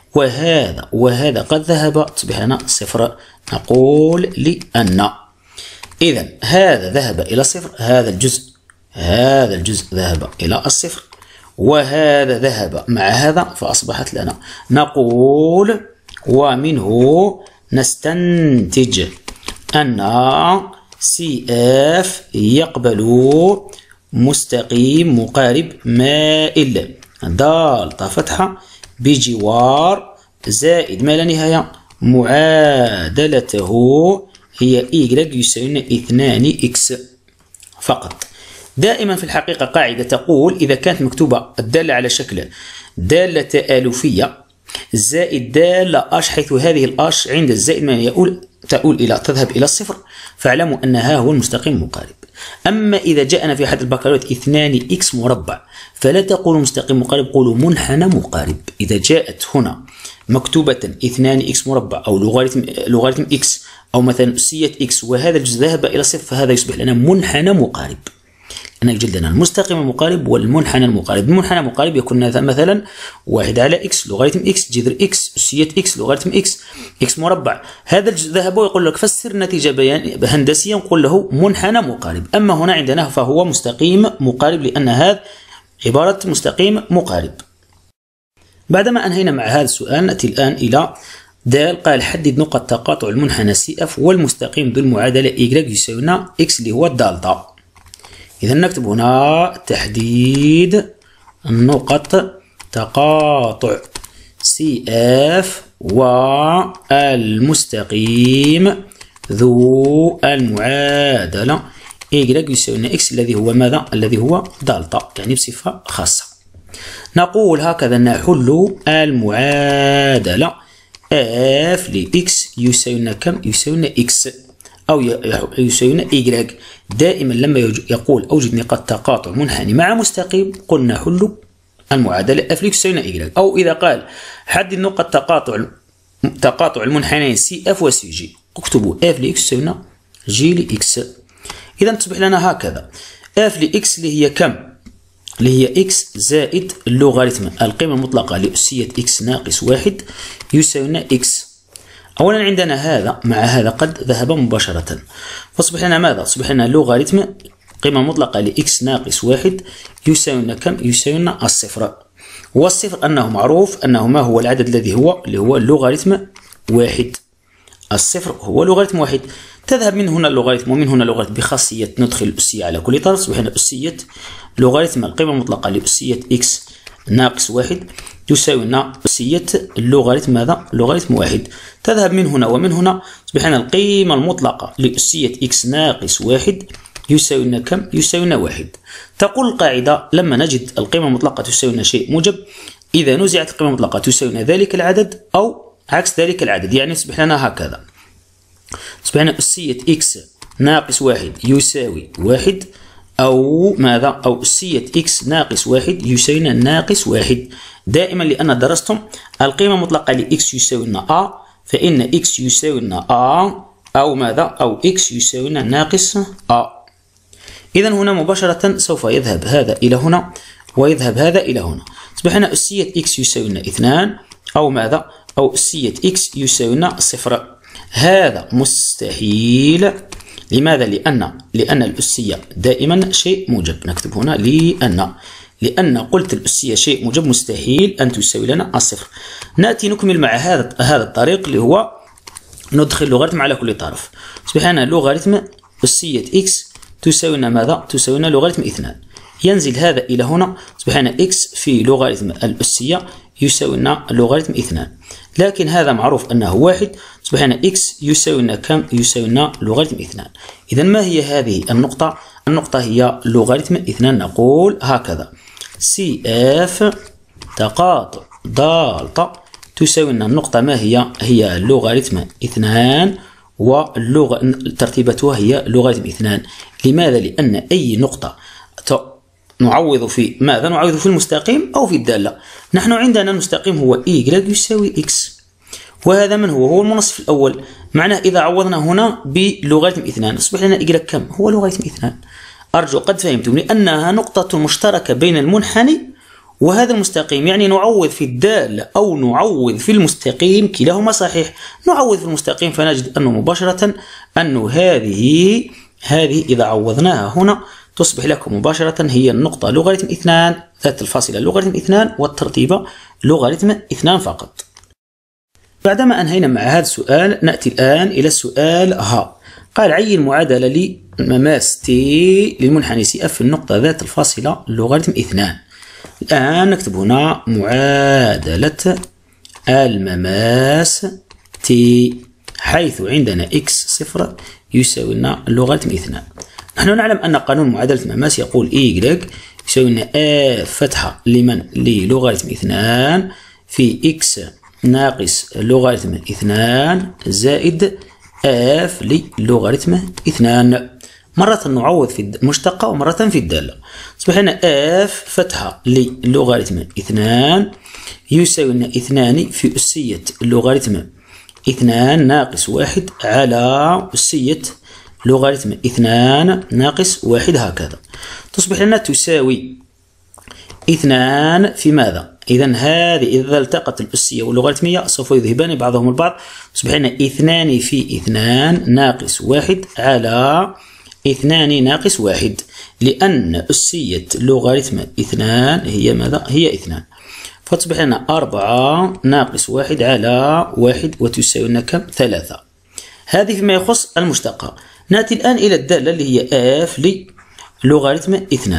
وهذا قد ذهب، تصبح لنا صفر. نقول لأن إذا هذا ذهب إلى الصفر، هذا الجزء ذهب إلى الصفر، وهذا ذهب مع هذا، فأصبحت لنا. نقول ومنه نستنتج أن سي اف يقبل مستقيم مقارب مائل ضالة فتحة بجوار زائد ما لا نهاية، معادلته هي y يساوي 2 إكس فقط. دائما في الحقيقة قاعدة تقول إذا كانت مكتوبة الدالة على شكل دالة تآلفية زائد دالة أش، حيث هذه الأش عند الزائد ما تذهب إلى الصفر، فاعلموا أنها هو المستقيم المقارب. أما إذا جاءنا في أحد البكالوريات 2 إكس مربع فلا تقولوا مستقيم مقارب، قولوا منحنى مقارب. إذا جاءت هنا مكتوبة 2 إكس مربع أو لوغاريتم إكس أو مثلا أسية إكس وهذا الجزء ذهب إلى صفر، فهذا يصبح لنا منحنى مقارب. أنا يوجد لنا المستقيم المقارب والمنحنى المقارب. المنحنى المقارب يكون مثلا واحد على إكس لوغاريتم إكس جذر إكس أسية إكس لوغاريتم إكس مربع، هذا الجزء ذهب ويقول لك فسر النتيجة هندسيا، نقول له منحنى مقارب. أما هنا عندنا فهو مستقيم مقارب، لأن هذا عبارة مستقيم مقارب. بعدما أنهينا مع هذا السؤال نأتي الآن إلى دال. قال حدد نقط تقاطع المنحنى سي اف والمستقيم ذو المعادلة y يساوي لنا إكس اللي هو الدالتا. إذا نكتب هنا تحديد نقط تقاطع CF والمستقيم ذو المعادلة Y يساوي لنا X الذي هو ماذا؟ الذي هو دالتا، يعني بصفة خاصة. نقول هكذا نحل المعادلة F لX يساوي لنا كم؟ يساوي لنا X أو يساوي لنا Y. دائما لما يقول أوجد نقاط تقاطع منحني مع مستقيم قلنا حل المعادلة F يساوي لنا Y. أو إذا قال حدد نقط تقاطع المنحنيين CF و CG اكتبوا F لX يساوي لنا G لX. إذا تصبح لنا هكذا F لX اللي هي كم؟ اللي هي X زائد اللوغاريتم القيمة المطلقة لأسية X ناقص 1 يساوي لنا X. أولا عندنا هذا مع هذا قد ذهب مباشرة، فاصبح لنا ماذا؟ أصبح لنا لوغاريتم قيمة مطلقة لإكس ناقص 1 يساوي لنا كم؟ يساوي لنا الصفر. والصفر أنه معروف أنه ما هو العدد الذي هو اللي هو اللوغاريتم 1. الصفر هو لوغاريتم 1. تذهب من هنا اللوغاريتم ومن هنا اللوغاريتم بخاصية ندخل الأسية على كل طرف. أصبح لنا أسية لوغاريتم القيمة المطلقة لأسية إكس ناقص 1 يساوي لنا أسية اللوغاريتم ماذا؟ لوغاريتم 1. تذهب من هنا ومن هنا. أصبح لنا القيمة المطلقة لأسية إكس ناقص 1 يساوي لنا كم؟ يساوي لنا 1. تقول القاعدة لما نجد القيمة المطلقة تساوي لنا شيء موجب إذا نزعت القيمة المطلقة تساوي لنا ذلك العدد أو عكس ذلك العدد، يعني يصبح لنا هكذا. أصبح لنا أسية إكس ناقص 1 يساوي 1 أو ماذا؟ أو أسية إكس ناقص 1 يساوي لنا ناقص 1. دائما لأن درستم القيمة المطلقة لإكس يساوي لنا A، فإن إكس يساوي لنا A أو ماذا؟ أو إكس يساوي لنا ناقص A. إذا هنا مباشرة سوف يذهب هذا إلى هنا ويذهب هذا إلى هنا. أصبح لنا أسية إكس يساوي لنا 2 أو ماذا؟ أو أسية إكس يساوي لنا 0. هذا مستحيل. لماذا؟ لأن الأسية دائما شيء موجب. نكتب هنا لأن قلت الأسية شيء موجب مستحيل أن تساوي لنا الصفر. نأتي نكمل مع هذا الطريق اللي هو ندخل لوغاريتم على كل طرف. أصبح لنا لوغاريتم أسية إكس تساوي لنا ماذا؟ تساوي لنا لوغاريتم 2. ينزل هذا إلى هنا. أصبح لنا إكس في لوغاريتم الأسية يساوي لنا لوغاريتم 2، لكن هذا معروف أنه 1. أصبح لنا إكس يساوي لنا كم؟ يساوي لنا لوغاريتم 2. إذا ما هي هذه النقطة؟ النقطة هي لوغاريتم 2. نقول هكذا CF تقاطع دالتا تساوي لنا النقطة ما هي؟ هي لوغاريتم 2 ترتيبتها هي لوغاريتم 2. لماذا؟ لأن أي نقطة نعوض في ماذا؟ نعوض في المستقيم أو في الدالة. نحن عندنا المستقيم هو Y يساوي X، وهذا من هو؟ هو المنصف الأول. معناه إذا عوضنا هنا بلوغاريتم 2 أصبح لنا Y كم؟ هو لوغاريتم 2. أرجو قد فهمتم، لأنها نقطة مشتركة بين المنحني وهذا المستقيم، يعني نعوض في الدالة أو نعوض في المستقيم كلاهما صحيح. نعوض في المستقيم فنجد أنه مباشرة أنه هذه إذا عوضناها هنا تصبح لكم مباشرة هي النقطة لوغاريتم 2 ذات الفاصلة لوغاريتم 2 والترتيبة لوغاريتم 2 فقط. بعدما أنهينا مع هذا السؤال نأتي الآن إلى السؤال ها. قال عين معادلة لمماس T للمنحني CF في النقطة ذات الفاصلة لوغاريتم 2. الآن نكتب هنا معادلة المماس T حيث عندنا X صفر يساوي لنا لوغاريتم 2. نحن نعلم أن قانون معادلة المماس يقول Y يساوي لنا F فتحة للوغاريتم 2 في X ناقص لوغاريتم 2 زائد F للوغاريتم 2. مرة نعوض في المشتقة ومرة في الدالة. أصبح لنا F فتحة للوغاريتم 2 يساوي لنا 2 في أسية اللوغاريتم 2 ناقص 1 على أسية لوغاريتم 2 ناقص 1 هكذا. تصبح لنا تساوي 2 في ماذا؟ إذا هذه إذا التقت الأسية واللوغاريتمية سوف يذهبان بعضهم البعض. تصبح لنا 2 في 2 ناقص 1 على 2 ناقص 1، لأن أسية لوغاريتم 2 هي ماذا؟ هي 2. فتصبح لنا 4 ناقص 1 على 1 وتساوي لنا كم؟ 3. هذه فيما يخص المشتقة. نأتي الآن إلى الدالة اللي هي F لوغاريتم 2.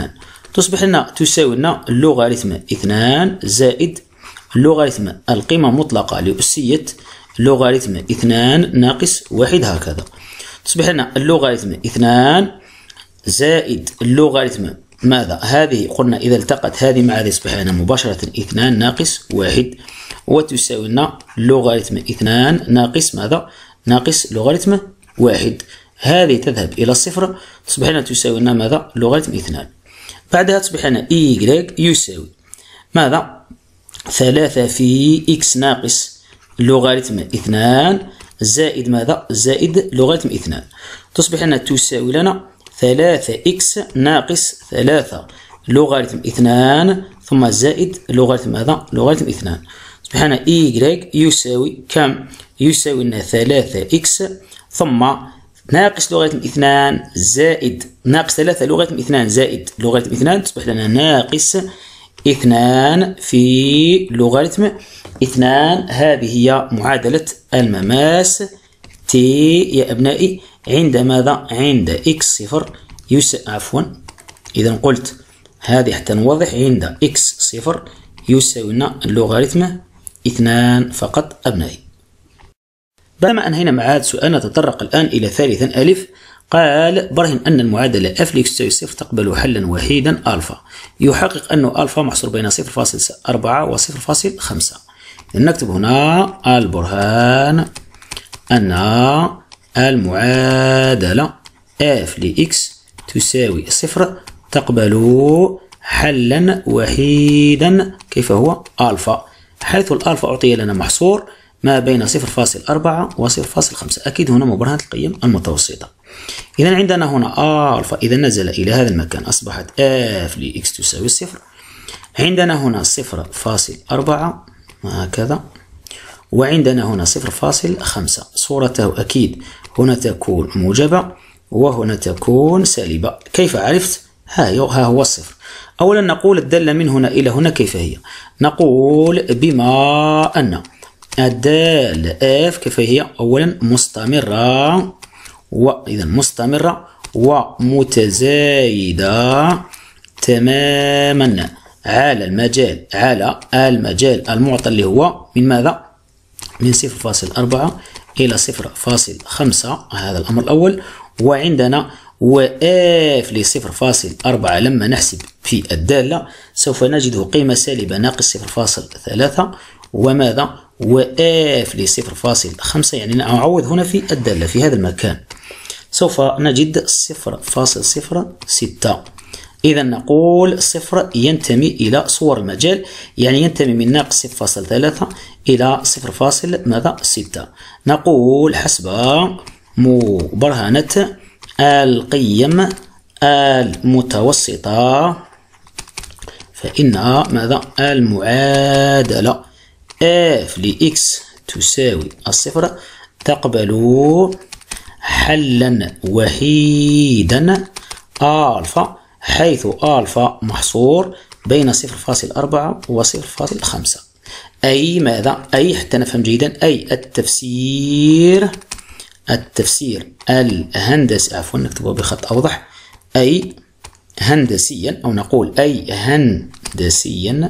تصبح لنا تساوي لنا لوغاريتم 2 زائد لوغاريتم القيمة المطلقة لأسية لوغاريتم 2 ناقص 1 هكذا. تصبح لنا اللوغاريتم 2 زائد اللوغاريتم ماذا؟ هذه قلنا إذا التقت هذه مع هذه يصبح لنا مباشرة 2 ناقص 1 وتساوي لنا لوغاريتم 2 ناقص ماذا؟ ناقص لوغاريتم 1. هذه تذهب إلى الصفر، تصبح لنا تساوي لنا ماذا؟ لوغاريتم 2. بعدها تصبح لنا y يساوي ماذا؟ 3 في x ناقص لوغاريتم 2 زائد ماذا؟ زائد لوغاريتم 2. تصبح لنا تساوي لنا 3x ناقص 3 لوغاريتم 2 ثم زائد لوغاريتم ماذا؟ لوغاريتم 2. تصبح لنا y يساوي كم؟ يساوي لنا 3x ثم ناقص لوغاريتم 2 زائد ناقص 3 لوغاريتم 2 زائد لوغاريتم 2 تصبح لنا ناقص 2 في لوغاريتم 2. هذه هي معادلة المماس t يا أبنائي عند ماذا؟ عند x صفر عفوا إذا قلت هذه حتى نوضح عند x صفر يساوي لنا اللوغاريتم 2 فقط أبنائي. بعدما أنهينا مع هذا السؤال نتطرق الآن إلى ثالثا ألف. قال برهن أن المعادلة f لx تساوي 0 تقبل حلا وحيدا ألفا يحقق أن ألفا محصور بين 0.4 و 0.5. نكتب هنا البرهان أن المعادلة f لx تساوي 0 تقبل حلا وحيدا كيف هو؟ ألفا، حيث الألفا أعطي لنا محصور ما بين 0.4 و 0.5. أكيد هنا مبرهنة القيم المتوسطة. إذا عندنا هنا ألفا إذا نزل إلى هذا المكان أصبحت f لx تساوي 0. عندنا هنا 0.4 هكذا، وعندنا هنا 0.5. صورته أكيد هنا تكون موجبة وهنا تكون سالبة. كيف عرفت؟ ها هو الصفر. أولا نقول الدالة من هنا إلى هنا كيف هي؟ نقول بما أن الدالة f كيف هي؟ أولا مستمرة، وإذا مستمرة ومتزايدة تماما على المجال المعطى اللي هو من ماذا؟ من 0.4 إلى 0.5. هذا الأمر الأول. وعندنا وf ل 0.4 لما نحسب في الدالة سوف نجده قيمة سالبة ناقص 0.3 وماذا؟ وf ل 0.5 يعني نعوض هنا في الدالة في هذا المكان سوف نجد 0.06. إذا نقول 0 ينتمي إلى صور المجال، يعني ينتمي من ناقص 0.3 إلى 0.6. نقول حسب مبرهنة القيم المتوسطة فإن ماذا؟ المعادلة f لx تساوي 0 تقبل حلا وحيدا ألفا، حيث ألفا محصور بين 0.4 و 0.5. أي ماذا؟ أي حتى نفهم جيدا أي التفسير الهندسي، عفوا نكتبه بخط أوضح، أي هندسيا أو نقول أي هندسيا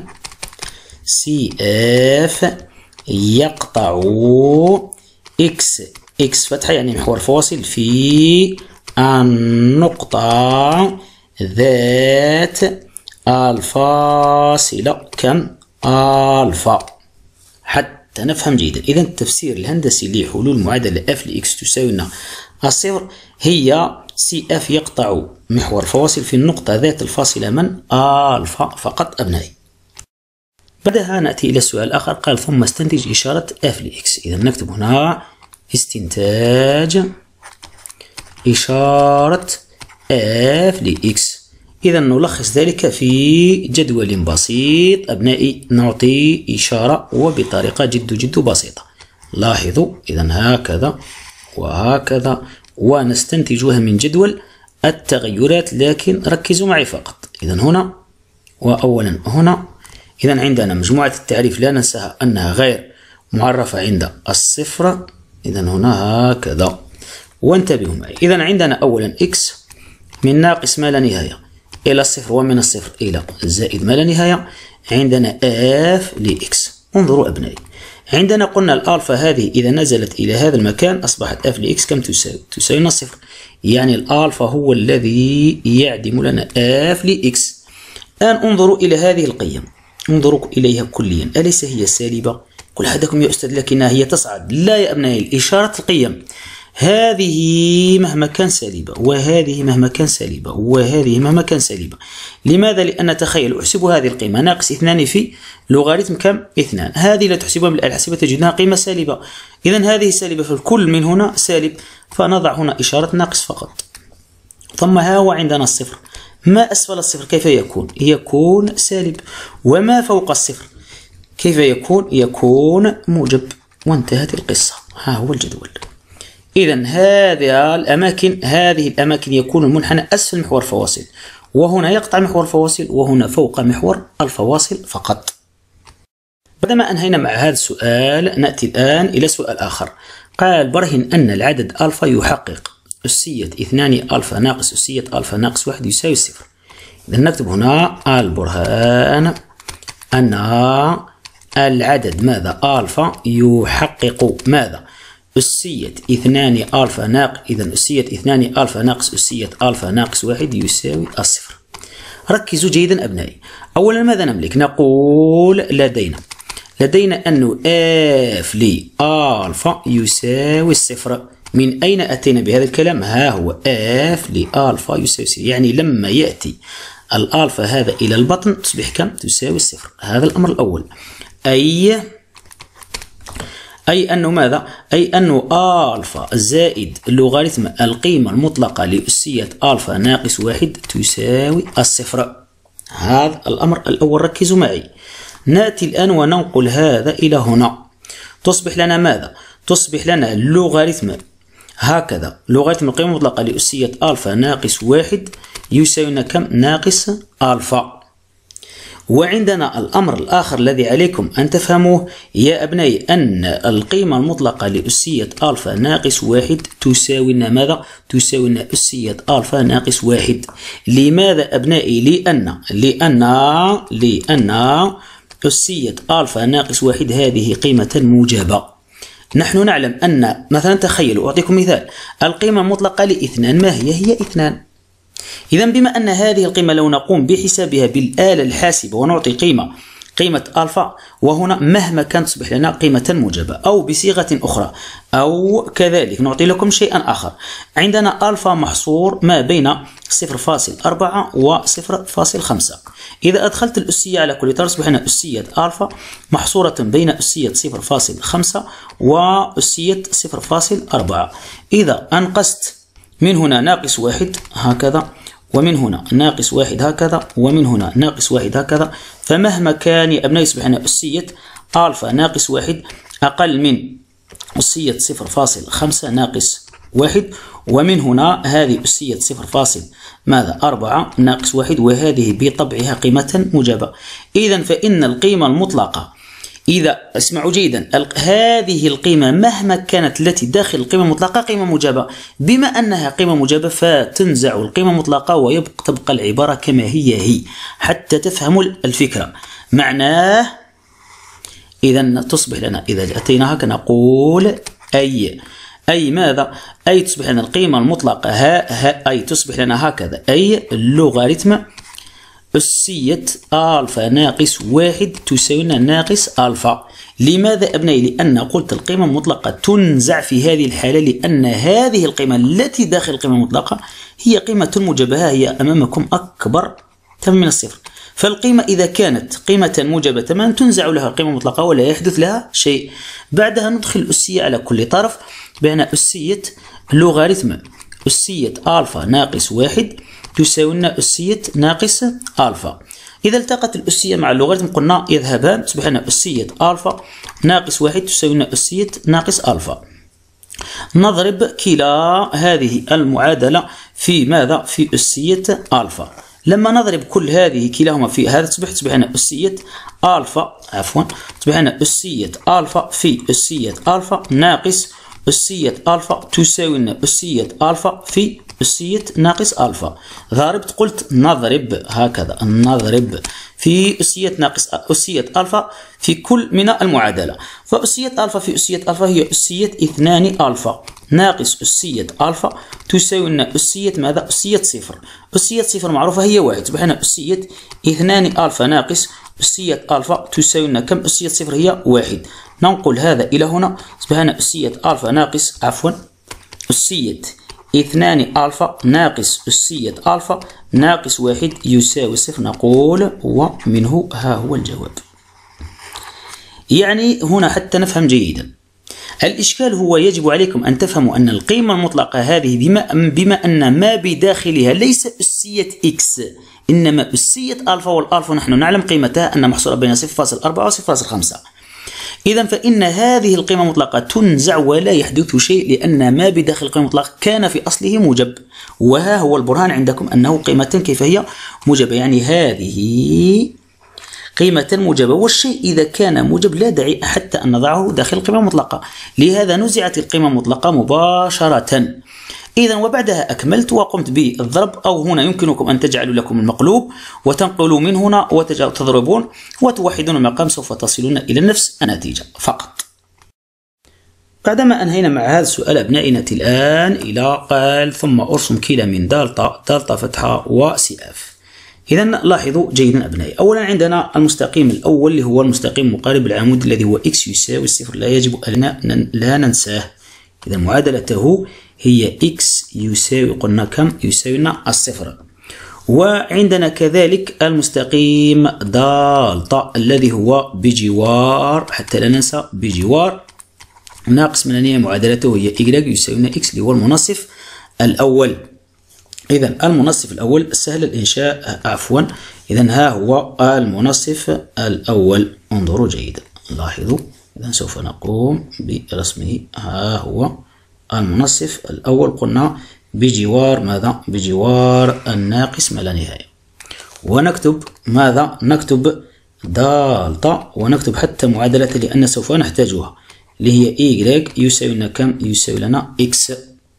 CF يقطع x فتحة يعني محور فاصل في النقطة ذات الفاصلة كم؟ ألفا، حتى نفهم جيدا. إذا التفسير الهندسي لحلول معادلة f لx تساوي لنا 0 هي CF يقطع محور فاصل في النقطة ذات الفاصلة من؟ ألفا فقط أبنائي. بعدها نأتي إلى السؤال الآخر. قال ثم استنتج إشارة f لx. إذا نكتب هنا استنتاج إشارة f لx. إذا نلخص ذلك في جدول بسيط أبنائي، نعطي إشارة وبطريقة جد بسيطة. لاحظوا إذا هكذا وهكذا ونستنتجها من جدول التغيرات، لكن ركزوا معي فقط. إذا هنا وأولا هنا، إذا عندنا مجموعة التعريف لا ننساها أنها غير معرفة عند الصفر. إذا هنا هكذا وانتبهوا معي. إذا عندنا أولا x من ناقص ما لا نهاية إلى الصفر ومن الصفر إلى زائد ما لا نهاية، عندنا اف لإكس. انظروا أبنائي، عندنا قلنا الألفا هذه إذا نزلت إلى هذا المكان أصبحت اف لإكس كم تساوي؟ تساوي لنا الصفر، يعني الألفا هو الذي يعدم لنا اف لإكس. الآن انظروا إلى هذه القيم، انظروا إليها كليا، أليس هي سالبة؟ كل أحدكم يا أستاذ لكنها هي تصعد. لا يا أبنائي، الإشارة القيم هذه مهما كان سالبة، وهذه مهما كان سالبة، وهذه مهما كان سالبة. لماذا؟ لأن تخيل أحسب هذه القيمة ناقص 2 في لوغاريتم كم؟ 2. هذه لا تحسبها بالآلة الحاسبة تجدها قيمة سالبة، إذا هذه سالبة، فالكل من هنا سالب، فنضع هنا إشارة ناقص فقط. ثم ها هو عندنا الصفر، ما أسفل الصفر كيف يكون؟ يكون سالب، وما فوق الصفر كيف يكون؟ يكون موجب، وانتهت القصة. ها هو الجدول. إذا هذه الأماكن يكون المنحنى أسفل محور الفواصل، وهنا يقطع محور الفواصل، وهنا فوق محور الفواصل فقط. بعدما أنهينا مع هذا السؤال نأتي الآن إلى سؤال آخر. قال برهن أن العدد ألفا يحقق أسية 2 ألفا ناقص أسية ألفا ناقص 1 يساوي صفر. إذا نكتب هنا البرهان أن العدد ماذا؟ ألفا يحقق ماذا؟ أسية 2 ألفا ناقص، إذا أسية 2 ألفا ناقص أسية ألفا ناقص 1 يساوي الصفر. ركزوا جيدا أبنائي. أولا ماذا نملك؟ نقول لدينا أنه اف لألفا يساوي الصفر. من أين أتينا بهذا الكلام؟ ها هو اف لألفا يساوي صفر، يعني لما يأتي الألفا هذا إلى البطن تصبح كم؟ تساوي الصفر. هذا الأمر الأول. أي أنه ماذا؟ أي أنه ألفا زائد لوغاريتم القيمة المطلقة لأسية ألفا ناقص 1 تساوي الصفر. هذا الأمر الأول، ركزوا معي. نأتي الآن وننقل هذا إلى هنا، تصبح لنا ماذا؟ تصبح لنا لوغاريتم هكذا، لوغاريتم القيمة المطلقة لأسية ألفا ناقص 1 يساوي لنا كم؟ ناقص ألفا. وعندنا الأمر الآخر الذي عليكم أن تفهموه يا أبنائي، أن القيمة المطلقة لأسية ألفا ناقص 1 تساوي لنا ماذا؟ تساوي لنا أسية ألفا ناقص 1. لماذا أبنائي؟ لأن أسية ألفا ناقص 1 هذه قيمة موجبة. نحن نعلم أن مثلا تخيلوا، أعطيكم مثال، القيمة المطلقة لاثنان ما هي؟ هي 2. إذا بما أن هذه القيمة لو نقوم بحسابها بالآلة الحاسبة ونعطي قيمة ألفا، وهنا مهما كانت تصبح لنا قيمة موجبة، أو بصيغة أخرى، أو كذلك نعطي لكم شيئا آخر. عندنا ألفا محصور ما بين 0.4 و 0.5. إذا أدخلت الأسية على كل طرف تصبح لنا أسية ألفا محصورة بين أسية 0.5 وأسية 0.4. إذا أنقصت من هنا ناقص 1 هكذا، ومن هنا ناقص 1 هكذا، ومن هنا ناقص 1 هكذا، فمهما كان يا أبنائي يصبح لنا أسية ألفا ناقص 1 أقل من أسية 0.5 ناقص 1، ومن هنا هذه أسية 0.4 ناقص 1، وهذه بطبعها قيمة موجبة. إذا فإن القيمة المطلقة، إذا اسمعوا جيدا، هذه القيمة مهما كانت التي داخل القيمة المطلقة قيمة موجبة، بما أنها قيمة موجبة فتنزع القيمة المطلقة وتبقى العبارة كما هي حتى تفهموا الفكرة. معناه إذا تصبح لنا، إذا أتينا هكذا نقول أي ماذا؟ أي تصبح لنا القيمة المطلقة أي تصبح لنا هكذا، أي اللوغاريتم أسية ألفا ناقص 1 تساوي لنا ناقص ألفا. لماذا أبنائي؟ لأن قلت القيمة المطلقة تنزع في هذه الحالة، لأن هذه القيمة التي داخل القيمة المطلقة هي قيمة موجبة، هي أمامكم أكبر تماما من الصفر. فالقيمة إذا كانت قيمة موجبة تماما تنزع لها القيمة المطلقة ولا يحدث لها شيء. بعدها ندخل الأسية على كل طرف، بين أسية لوغاريتم أسية ألفا ناقص 1 تساوي لنا أسية ناقص ألفا. إذا التقت الأسية مع اللوغاريتم قلنا يذهبان، تصبح لنا أسية ألفا ناقص 1 تساوي لنا أسية ناقص ألفا. نضرب كلا هذه المعادلة في ماذا؟ في أسية ألفا. لما نضرب كل هذه كلاهما في هذا تصبح لنا أسية ألفا، تصبح لنا أسية ألفا في أسية ألفا ناقص أسية ألفا تساوي لنا أسية ألفا في أسية ناقص ألفا. ضربت قلت نضرب هكذا نضرب في أسية ناقص أسية ألفا في كل من المعادلة. فأسية ألفا في أسية ألفا هي أسية 2 ألفا ناقص أسية ألفا تساوي لنا أسية ماذا؟ أسية صفر. أسية صفر معروفة هي واحد، تصبح لنا أسية 2 ألفا ناقص أسية ألفا تساوي لنا كم؟ أسية صفر هي واحد. ننقل هذا إلى هنا، تصبح لنا أسية ألفا ناقص أسية 2 ألفا ناقص أسية ألفا ناقص واحد يساوي صفر. نقول ومنه ها هو الجواب. يعني هنا حتى نفهم جيدا الإشكال هو يجب عليكم أن تفهموا أن القيمة المطلقة هذه بما أن ما بداخلها ليس أسية إكس إنما أسية ألفا، والألفا نحن نعلم قيمتها أن محصورة بين 0.4 و 0.5. إذا فإن هذه القيمة المطلقة تنزع ولا يحدث شيء، لأن ما بداخل القيمة المطلقة كان في أصله موجب، وها هو البرهان عندكم أنه قيمة كيف هي موجبة، يعني هذه قيمة موجبة، والشيء إذا كان موجب لا داعي حتى أن نضعه داخل القيمة المطلقة، لهذا نزعت القيمة المطلقة مباشرة. إذا وبعدها أكملت وقمت بالضرب، أو هنا يمكنكم أن تجعلوا لكم المقلوب وتنقلوا من هنا وتضربون وتوحدون المقام، سوف تصلون إلى نفس النتيجة فقط. بعدما أنهينا مع هذا السؤال أبنائي نأتي الآن إلى قال ثم أرسم كلا من دالتا فتحة وسي اف. إذا لاحظوا جيدا أبنائي، أولا عندنا المستقيم الأول اللي هو المستقيم مقارب العمود الذي هو إكس يساوي صفر، لا يجب أن لا ننساه. إذا معادلته هي إكس يساوي قلنا كم؟ يساوي لنا الصفر. وعندنا كذلك المستقيم دالتا الذي هو بجوار، حتى لا ننسى بجوار ناقص من معادلته هي إكس يساوي لنا إكس اللي هو المنصف الأول. إذا المنصف الأول سهل الإنشاء عفوا. إذا ها هو المنصف الأول، انظروا جيدا لاحظوا. إذا سوف نقوم برسمه. ها هو المنصف الأول، قلنا بجوار ماذا؟ بجوار الناقص ما لا نهاية. ونكتب ماذا؟ نكتب دالتا ونكتب حتى معادلته لأن سوف نحتاجها اللي هي إيكغيك يساوي لنا كم؟ يساوي لنا إكس.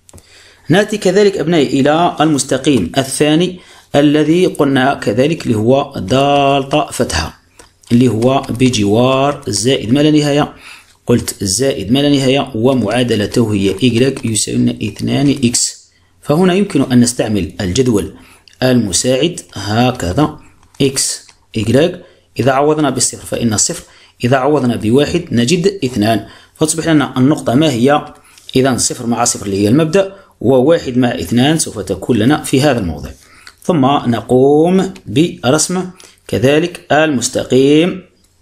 نأتي كذلك أبنائي إلى المستقيم الثاني الذي قلنا كذلك اللي هو دالتا فتحة اللي هو بجوار زائد ما لا نهاية. قلت زائد ما لا نهاية ومعادلته هي إيكغيك يساوي لنا 2 إكس. فهنا يمكن أن نستعمل الجدول المساعد هكذا إكس إيكغيك. إذا عوضنا بالصفر فإن الصفر، إذا عوضنا بواحد نجد 2، فتصبح لنا النقطة ما هي؟ إذا صفر مع صفر اللي هي المبدأ، وواحد مع 2 سوف تكون لنا في هذا الموضع. ثم نقوم برسم كذلك المستقيم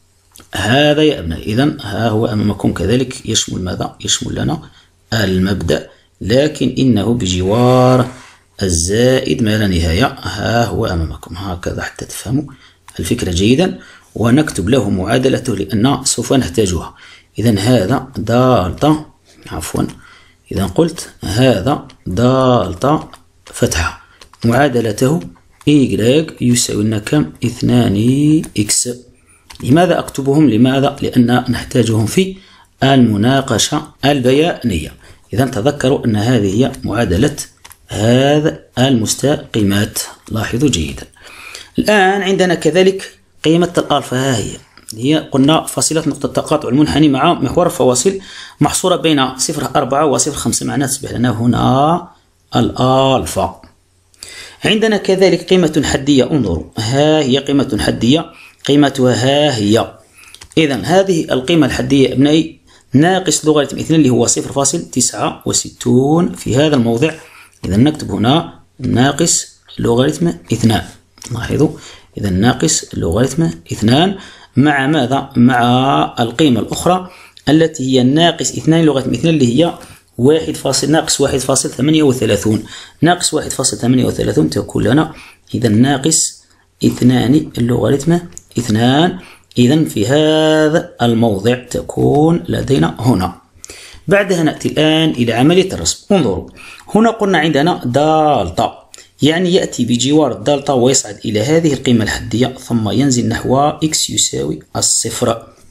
هذا يا أبنائي. إذا ها هو أمامكم كذلك يشمل ماذا؟ يشمل لنا المبدأ، لكن إنه بجوار الزائد ما لا نهاية. ها هو أمامكم هكذا حتى تفهموا الفكرة جيدا، ونكتب له معادلته لأن سوف نحتاجها. إذا هذا دالتا عفوا، إذا قلت هذا دالتا فتحة معادلته إيكغيك يساوي لنا كم؟ 2 إكس. لماذا أكتبهم؟ لماذا؟ لأن نحتاجهم في المناقشة البيانية. إذا تذكروا أن هذه هي معادلة هذا المستقيمات. لاحظوا جيدا. الآن عندنا كذلك قيمة الألفا، ها هي قلنا فاصلة نقطة تقاطع المنحني مع محور الفواصل محصورة بين 0.4 و 0.5، معناه تصبح لنا هنا الألفا. عندنا كذلك قيمة حدية، انظروا ها هي قيمة حدية قيمتها ها هي. إذا هذه القيمة الحدية أبنائي ناقص لوغاريتم 2 اللي هو 0.69 في هذا الموضع. إذا نكتب هنا ناقص لوغاريتم 2. لاحظوا إذا ناقص لوغاريتم 2 مع ماذا؟ مع القيمة الأخرى التي هي ناقص 2 لوغاريتم 2 اللي هي ناقص 1.38. ناقص 1.38 تكون لنا إذا ناقص 2 لوغاريتم 2. إذا في هذا الموضع تكون لدينا هنا. بعدها نأتي الآن إلى عملية الرسم. انظروا هنا قلنا عندنا دالتا، يعني يأتي بجوار الدالتا ويصعد إلى هذه القيمة الحدية ثم ينزل نحو إكس يساوي الصفر.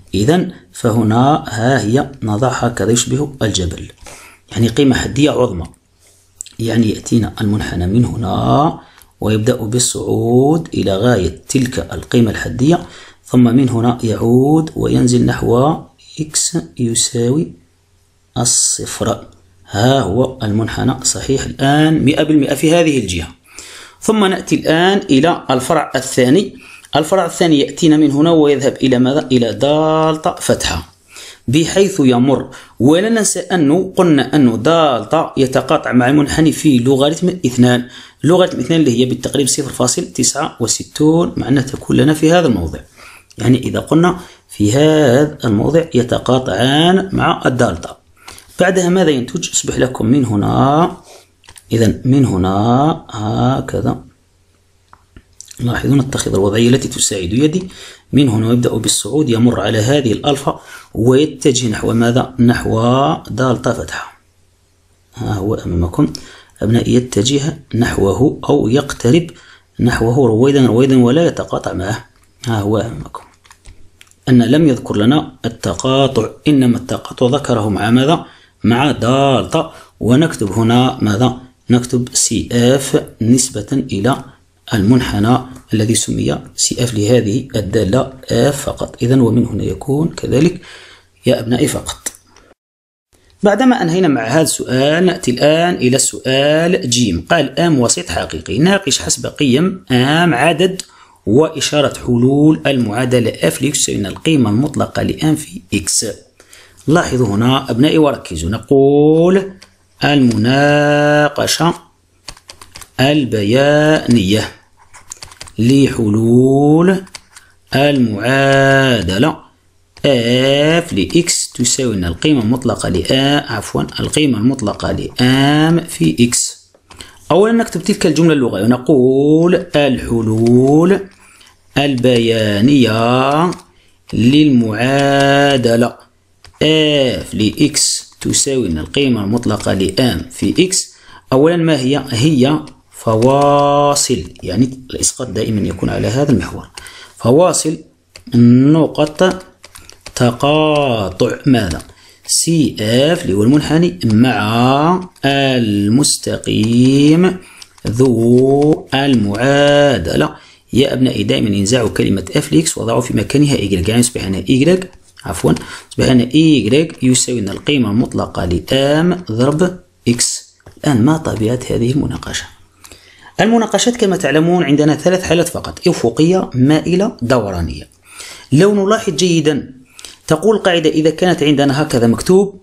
إذن فهنا ها هي نضع هكذا يشبه الجبل، يعني قيمة حدية عظمى. يعني يأتينا المنحنى من هنا ويبدأ بالصعود إلى غاية تلك القيمة الحدية، ثم من هنا يعود وينزل نحو x يساوي 0. ها هو المنحنى صحيح الآن 100% في هذه الجهة. ثم نأتي الآن إلى الفرع الثاني. الفرع الثاني يأتينا من هنا ويذهب إلى ماذا؟ إلى دالتا فتحة، بحيث يمر، ولا ننسى أنه قلنا أنه دالتا يتقاطع مع المنحني في لوغاريتم 2. لوغاريتم 2 اللي هي بالتقريب 0.69 معناها تكون لنا في هذا الموضع. يعني إذا قلنا في هذا الموضع يتقاطعان مع الدالتا. بعدها ماذا ينتج؟ يصبح لكم من هنا، إذن من هنا هكذا، لاحظوا نتخذ الوضعية التي تساعد يدي. من هنا يبدأ بالصعود، يمر على هذه الألفا ويتجه نحو ماذا؟ نحو دالتا فتحة. ها هو أمامكم أبنائي، يتجه نحوه أو يقترب نحوه رويدا رويدا ولا يتقاطع معه. ها هو أمامكم أن لم يذكر لنا التقاطع، إنما التقاطع ذكره مع ماذا؟ مع دالتا. ونكتب هنا ماذا؟ نكتب CF نسبة إلى المنحنى الذي سمي CF لهذه الدالة F فقط. إذن ومن هنا يكون كذلك يا أبنائي فقط. بعدما أنهينا مع هذا السؤال نأتي الآن إلى السؤال ج. قال آم وسيط حقيقي، ناقش حسب قيم آم عدد وإشارة حلول المعادلة F ليكس إن القيمة المطلقة لآم في X. لاحظوا هنا أبنائي وركزوا، نقول المناقشة البيانية لحلول المعادلة F لإكس تساوي أن القيمة المطلقة القيمة المطلقة لآم في X. أولا نكتب تلك الجملة اللغوية ونقول الحلول البيانية للمعادلة F لإكس تساوي أن القيمة المطلقة لآم في X. أولا ما هي؟ هي فواصل، يعني الإسقاط دائما يكون على هذا المحور. فواصل نقط تقاطع ماذا؟ CF اللي هو المنحني مع المستقيم ذو المعادلة. يا أبنائي دائما ينزعوا كلمة F لإكس وضعوا في مكانها Y، يعني يصبح هنا Y عفوا يصبح هنا Y يساوي أن القيمة المطلقة لآم ضرب X. الآن ما طبيعة هذه المناقشة؟ المناقشات كما تعلمون عندنا 3 حالات فقط: أفقية، مائلة، دورانية. لو نلاحظ جيدا تقول القاعدة إذا كانت عندنا هكذا مكتوب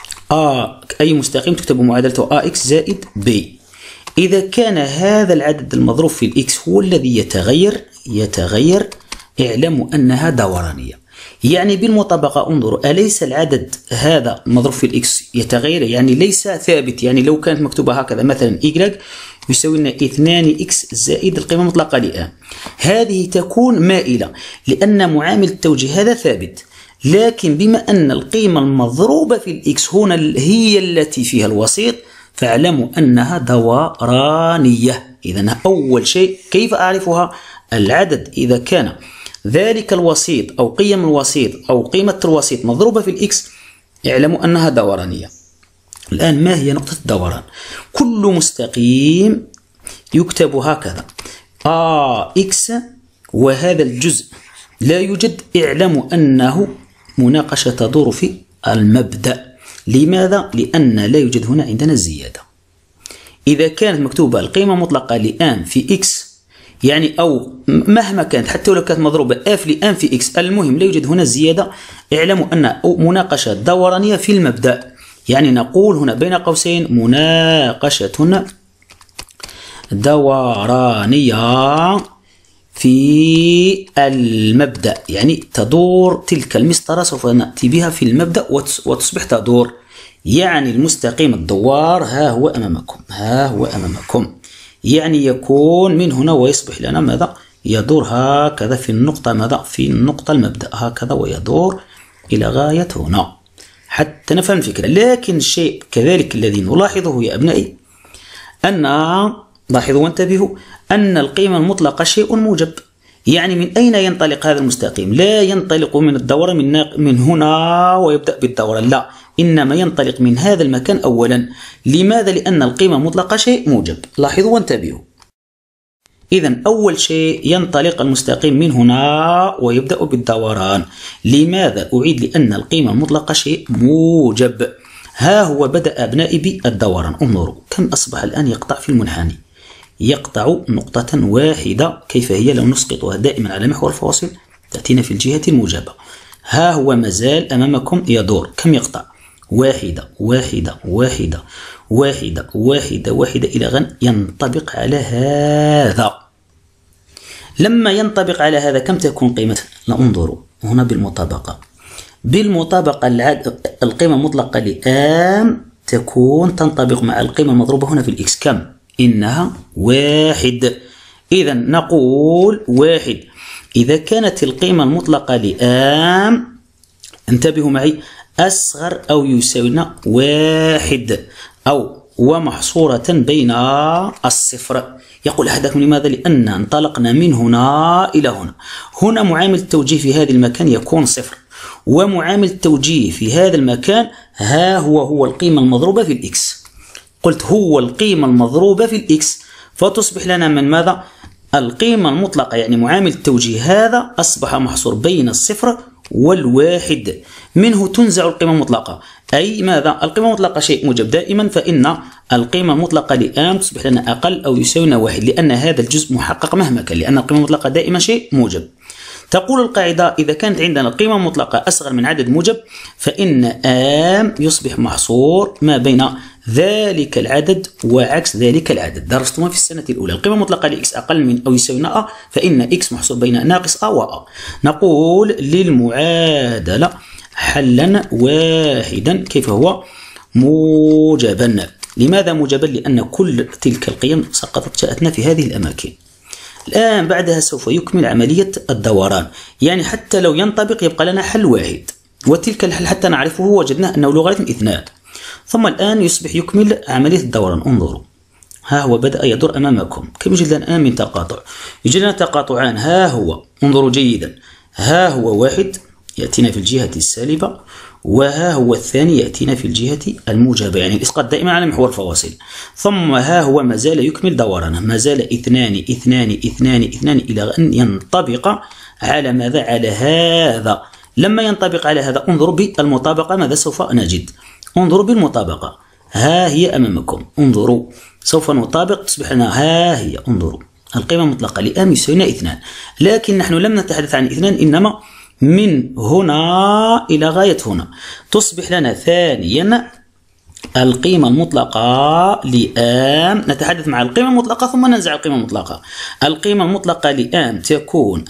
أي مستقيم تكتب معادلته AX زائد B. إذا كان هذا العدد المضروب في الإكس هو الذي يتغير اعلموا أنها دورانية. يعني بالمطابقة انظروا، أليس العدد هذا المضروب في الإكس يتغير؟ يعني ليس ثابت. يعني لو كانت مكتوبة هكذا مثلا Y يساوي لنا 2x زائد القيمة المطلقة لآ، هذه تكون مائلة لأن معامل التوجيه هذا ثابت. لكن بما أن القيمة المضروبة في الإكس هنا هي التي فيها الوسيط فاعلموا أنها دورانية. إذن أول شيء كيف أعرفها؟ العدد إذا كان ذلك الوسيط أو قيم الوسيط أو قيمة الوسيط مضروبة في الإكس اعلموا أنها دورانية. الآن ما هي نقطة الدوران؟ كل مستقيم يكتب هكذا AX وهذا الجزء لا يوجد، اعلموا أنه مناقشة تدور في المبدأ. لماذا؟ لأن لا يوجد هنا عندنا الزيادة. إذا كانت مكتوبة القيمة المطلقة لآم في X يعني أو مهما كانت حتى لو كانت مضروبة F لآم في X المهم لا يوجد هنا الزيادة، اعلموا أن مناقشة دورانية في المبدأ. يعني نقول هنا بين قوسين مناقشة دورانية في المبدأ، يعني تدور تلك المسطرة سوف نأتي بها في المبدأ وتصبح تدور. يعني المستقيم الدوار ها هو أمامكم، يعني يكون من هنا ويصبح لنا ماذا؟ يدور هكذا في النقطة ماذا؟ في النقطة المبدأ هكذا ويدور إلى غاية هنا حتى نفهم الفكرة. لكن الشيء كذلك الذي نلاحظه يا أبنائي أن لاحظوا وانتبهوا أن القيمة المطلقة شيء موجب. يعني من أين ينطلق هذا المستقيم؟ لا ينطلق من الدورة من هنا ويبدأ بالدورة، لا، إنما ينطلق من هذا المكان أولا. لماذا؟ لأن القيمة المطلقة شيء موجب. لاحظوا وانتبهوا. إذا أول شيء ينطلق المستقيم من هنا ويبدأ بالدوران. لماذا؟ أعيد، لأن القيمة المطلقة شيء موجب. ها هو بدأ أبنائي بالدوران. انظروا كم أصبح الآن يقطع في المنحني. يقطع نقطة واحدة. كيف هي؟ لو نسقطها دائما على محور الفواصل تأتينا في الجهة الموجبة. ها هو مازال أمامكم يدور. كم يقطع؟ واحدة واحدة واحدة واحدة واحدة واحدة إلى غن ينطبق على هذا. لما ينطبق على هذا كم تكون قيمته؟ انظروا هنا بالمطابقة. بالمطابقة القيمة المطلقة لآم تنطبق مع القيمة المضروبة هنا في الإكس. كم؟ إنها واحد. إذا نقول واحد. إذا كانت القيمة المطلقة لآم، انتبهوا معي، أصغر أو يساوي واحد أو ومحصورة بين الصفر. يقول أحدكم لماذا؟ لأن انطلقنا من هنا إلى هنا. هنا معامل التوجيه في هذا المكان يكون صفر، ومعامل التوجيه في هذا المكان ها هو القيمة المضروبة في الإكس. قلت هو القيمة المضروبة في الإكس، فتصبح لنا من ماذا؟ القيمة المطلقة، يعني معامل التوجيه هذا أصبح محصور بين الصفر والواحد. منه تنزع القيمة المطلقة، أي ماذا؟ القيمة المطلقة شيء موجب دائما، فإن القيمة المطلقة لآم تصبح لنا أقل أو يساوي واحد، لأن هذا الجزء محقق مهما كان، لأن القيمة المطلقة دائما شيء موجب. تقول القاعدة إذا كانت عندنا القيمة المطلقة أصغر من عدد موجب فإن آم يصبح محصور ما بين ذلك العدد وعكس ذلك العدد. درستما في السنة الأولى. القيمة المطلقة لإكس أقل من أو يساوي أ، فإن إكس محصور بين ناقص أ وأ. نقول للمعادلة حلا واحدا. كيف هو؟ موجبا. لماذا موجبا؟ لأن كل تلك القيم سقطت جاءتنا في هذه الأماكن. الآن بعدها سوف يكمل عملية الدوران، يعني حتى لو ينطبق يبقى لنا حل واحد، وتلك الحل حتى نعرفه وجدنا أنه لوغاريتم 2. ثم الآن يصبح يكمل عملية الدوران. انظروا ها هو بدأ يدور أمامكم. كم يوجد لنا الآن من تقاطع؟ يوجد لنا تقاطعان. ها هو، انظروا جيدا، ها هو واحد يأتينا في الجهة السالبة، وها هو الثاني يأتينا في الجهة الموجبة، يعني الإسقاط دائما على محور الفواصل. ثم ها هو ما زال يكمل دورانه، ما زال 2 2 2 2 إلى أن ينطبق على ماذا؟ على هذا. لما ينطبق على هذا انظروا بالمطابقة ماذا سوف نجد؟ انظروا بالمطابقة، ها هي أمامكم. انظروا سوف نطابق تصبح لنا ها هي. انظروا القيمة المطلقة لآم يساوي 2، لكن نحن لم نتحدث عن 2، إنما من هنا إلى غاية هنا. تصبح لنا ثانيا القيمة المطلقة لآم. نتحدث مع القيمة المطلقة ثم ننزع القيمة المطلقة. القيمة المطلقة لآم تكون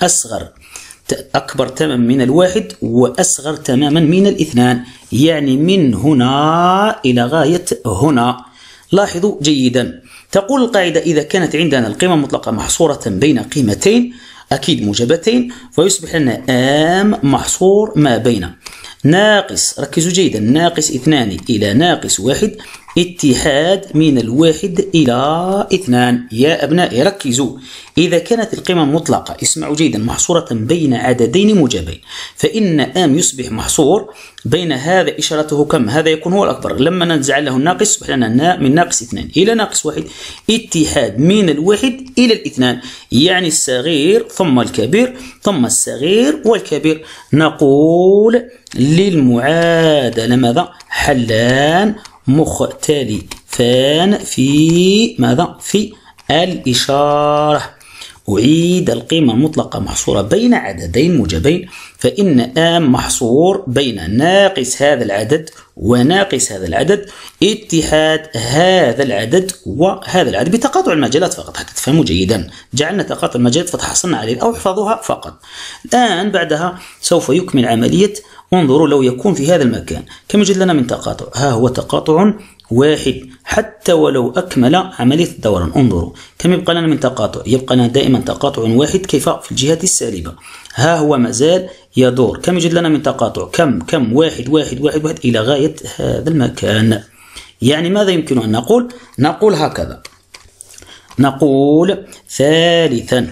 أكبر تماما من الواحد وأصغر تماما من الاثنان، يعني من هنا إلى غاية هنا. لاحظوا جيدا. تقول القاعدة إذا كانت عندنا القيمة المطلقة محصورة بين قيمتين أكيد موجبتين، فيصبح لنا آم محصور ما بين ناقص، ركزوا جيدا، ناقص 2 إلى ناقص 1، اتحاد من الواحد إلى 2. يا أبنائي ركزوا، إذا كانت القيمة المطلقة، اسمعوا جيدا، محصورة بين عددين موجبين، فإن آم يصبح محصور بين هذا إشارته كم؟ هذا يكون هو الأكبر. لما ننزع له الناقص يصبح لنا من ناقص 2 إلى ناقص 1، اتحاد من الواحد إلى الاثنان، يعني الصغير ثم الكبير ثم الصغير والكبير. نقول للمعادلة ماذا؟ حلان مختلفان في ماذا؟ في الإشارة. أعيد القيمة المطلقة محصورة بين عددين موجبين، فإن آم محصور بين ناقص هذا العدد وناقص هذا العدد، اتحاد هذا العدد وهذا العدد بتقاطع المجالات فقط حتى تفهموا جيدا. جعلنا تقاطع المجالات فتحصلنا عليه أو احفظوها فقط. الآن بعدها سوف يكمل عملية. انظروا لو يكون في هذا المكان كم يوجد لنا من تقاطع؟ ها هو تقاطع واحد، حتى ولو أكمل عملية الدوران. انظروا كم يبقى لنا من تقاطع؟ يبقى لنا دائما تقاطع واحد. كيف؟ في الجهة السالبة. ها هو مازال يدور. كم يوجد لنا من تقاطع؟ كم؟ واحد واحد واحد واحد إلى غاية هذا المكان. يعني ماذا يمكن أن نقول؟ نقول هكذا، نقول ثالثا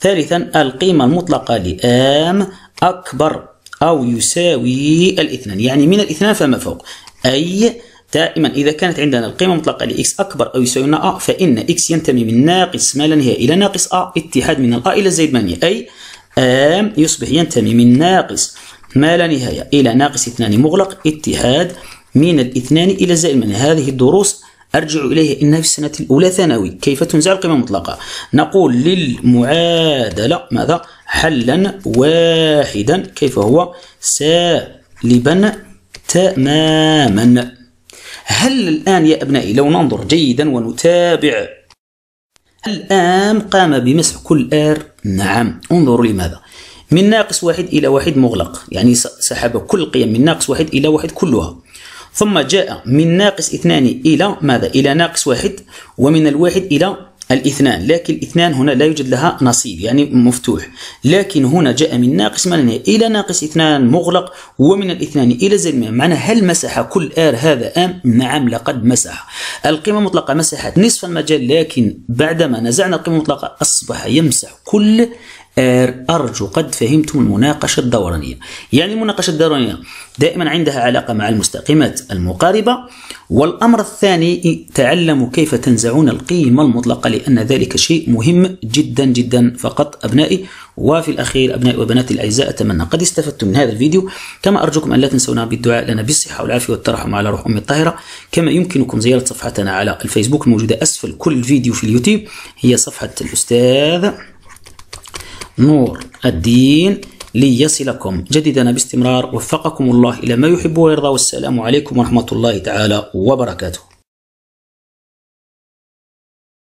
ثالثا القيمة المطلقة لآم أكبر أو يساوي الاثنان، يعني من الاثنان فما فوق. أي دائما إذا كانت عندنا القيمة المطلقة لإكس أكبر أو يساوي أ فإن إكس ينتمي من ناقص ما لا نهاية إلى ناقص أ اتحاد من الأ إلى زائد ما لا نهاية، أي آم يصبح ينتمي من ناقص ما لا نهاية إلى ناقص اثنان مغلق اتحاد من الاثنان إلى زائد ما لا نهاية. هذه الدروس أرجع إليها إنها في السنة الأولى ثانوي. كيف تنزع القيمة المطلقة؟ نقول للمعادلة ماذا؟ حلا واحدا كيف هو؟ سالبا تماما. هل الآن يا أبنائي لو ننظر جيدا ونتابع، الآن قام بمسح كل آر؟ نعم. انظروا لماذا؟ من ناقص واحد إلى واحد مغلق، يعني سحب كل القيم من ناقص واحد إلى واحد كلها، ثم جاء من ناقص اثنان إلى ماذا؟ إلى ناقص واحد، ومن الواحد إلى الاثنان، لكن الاثنان هنا لا يوجد لها نصيب يعني مفتوح، لكن هنا جاء من ناقص ما لا نهاية إلى ناقص اثنان مغلق، ومن الاثنان إلى زائد ما. معنى هل مسح كل آر هذا آم؟ نعم لقد مسح. القيمة المطلقة مسحت نصف المجال، لكن بعدما نزعنا القيمة المطلقة أصبح يمسح كل آر. أرجو قد فهمتم المناقشة الدورانية. يعني المناقشة الدورانية دائما عندها علاقة مع المستقيمات المقاربة. والأمر الثاني تعلموا كيف تنزعون القيمة المطلقة، لأن ذلك شيء مهم جدا جدا فقط أبنائي. وفي الأخير أبنائي وبناتي الأعزاء أتمنى قد استفدتم من هذا الفيديو، كما أرجوكم أن لا تنسونا بالدعاء لنا بالصحة والعافية والترحم على روح أمي الطاهرة. كما يمكنكم زيارة صفحتنا على الفيسبوك الموجودة أسفل كل فيديو في اليوتيوب، هي صفحة الأستاذ نور الدين، ليصلكم جديدنا باستمرار. وفقكم الله إلى ما يحب ويرضى، والسلام عليكم ورحمة الله تعالى وبركاته.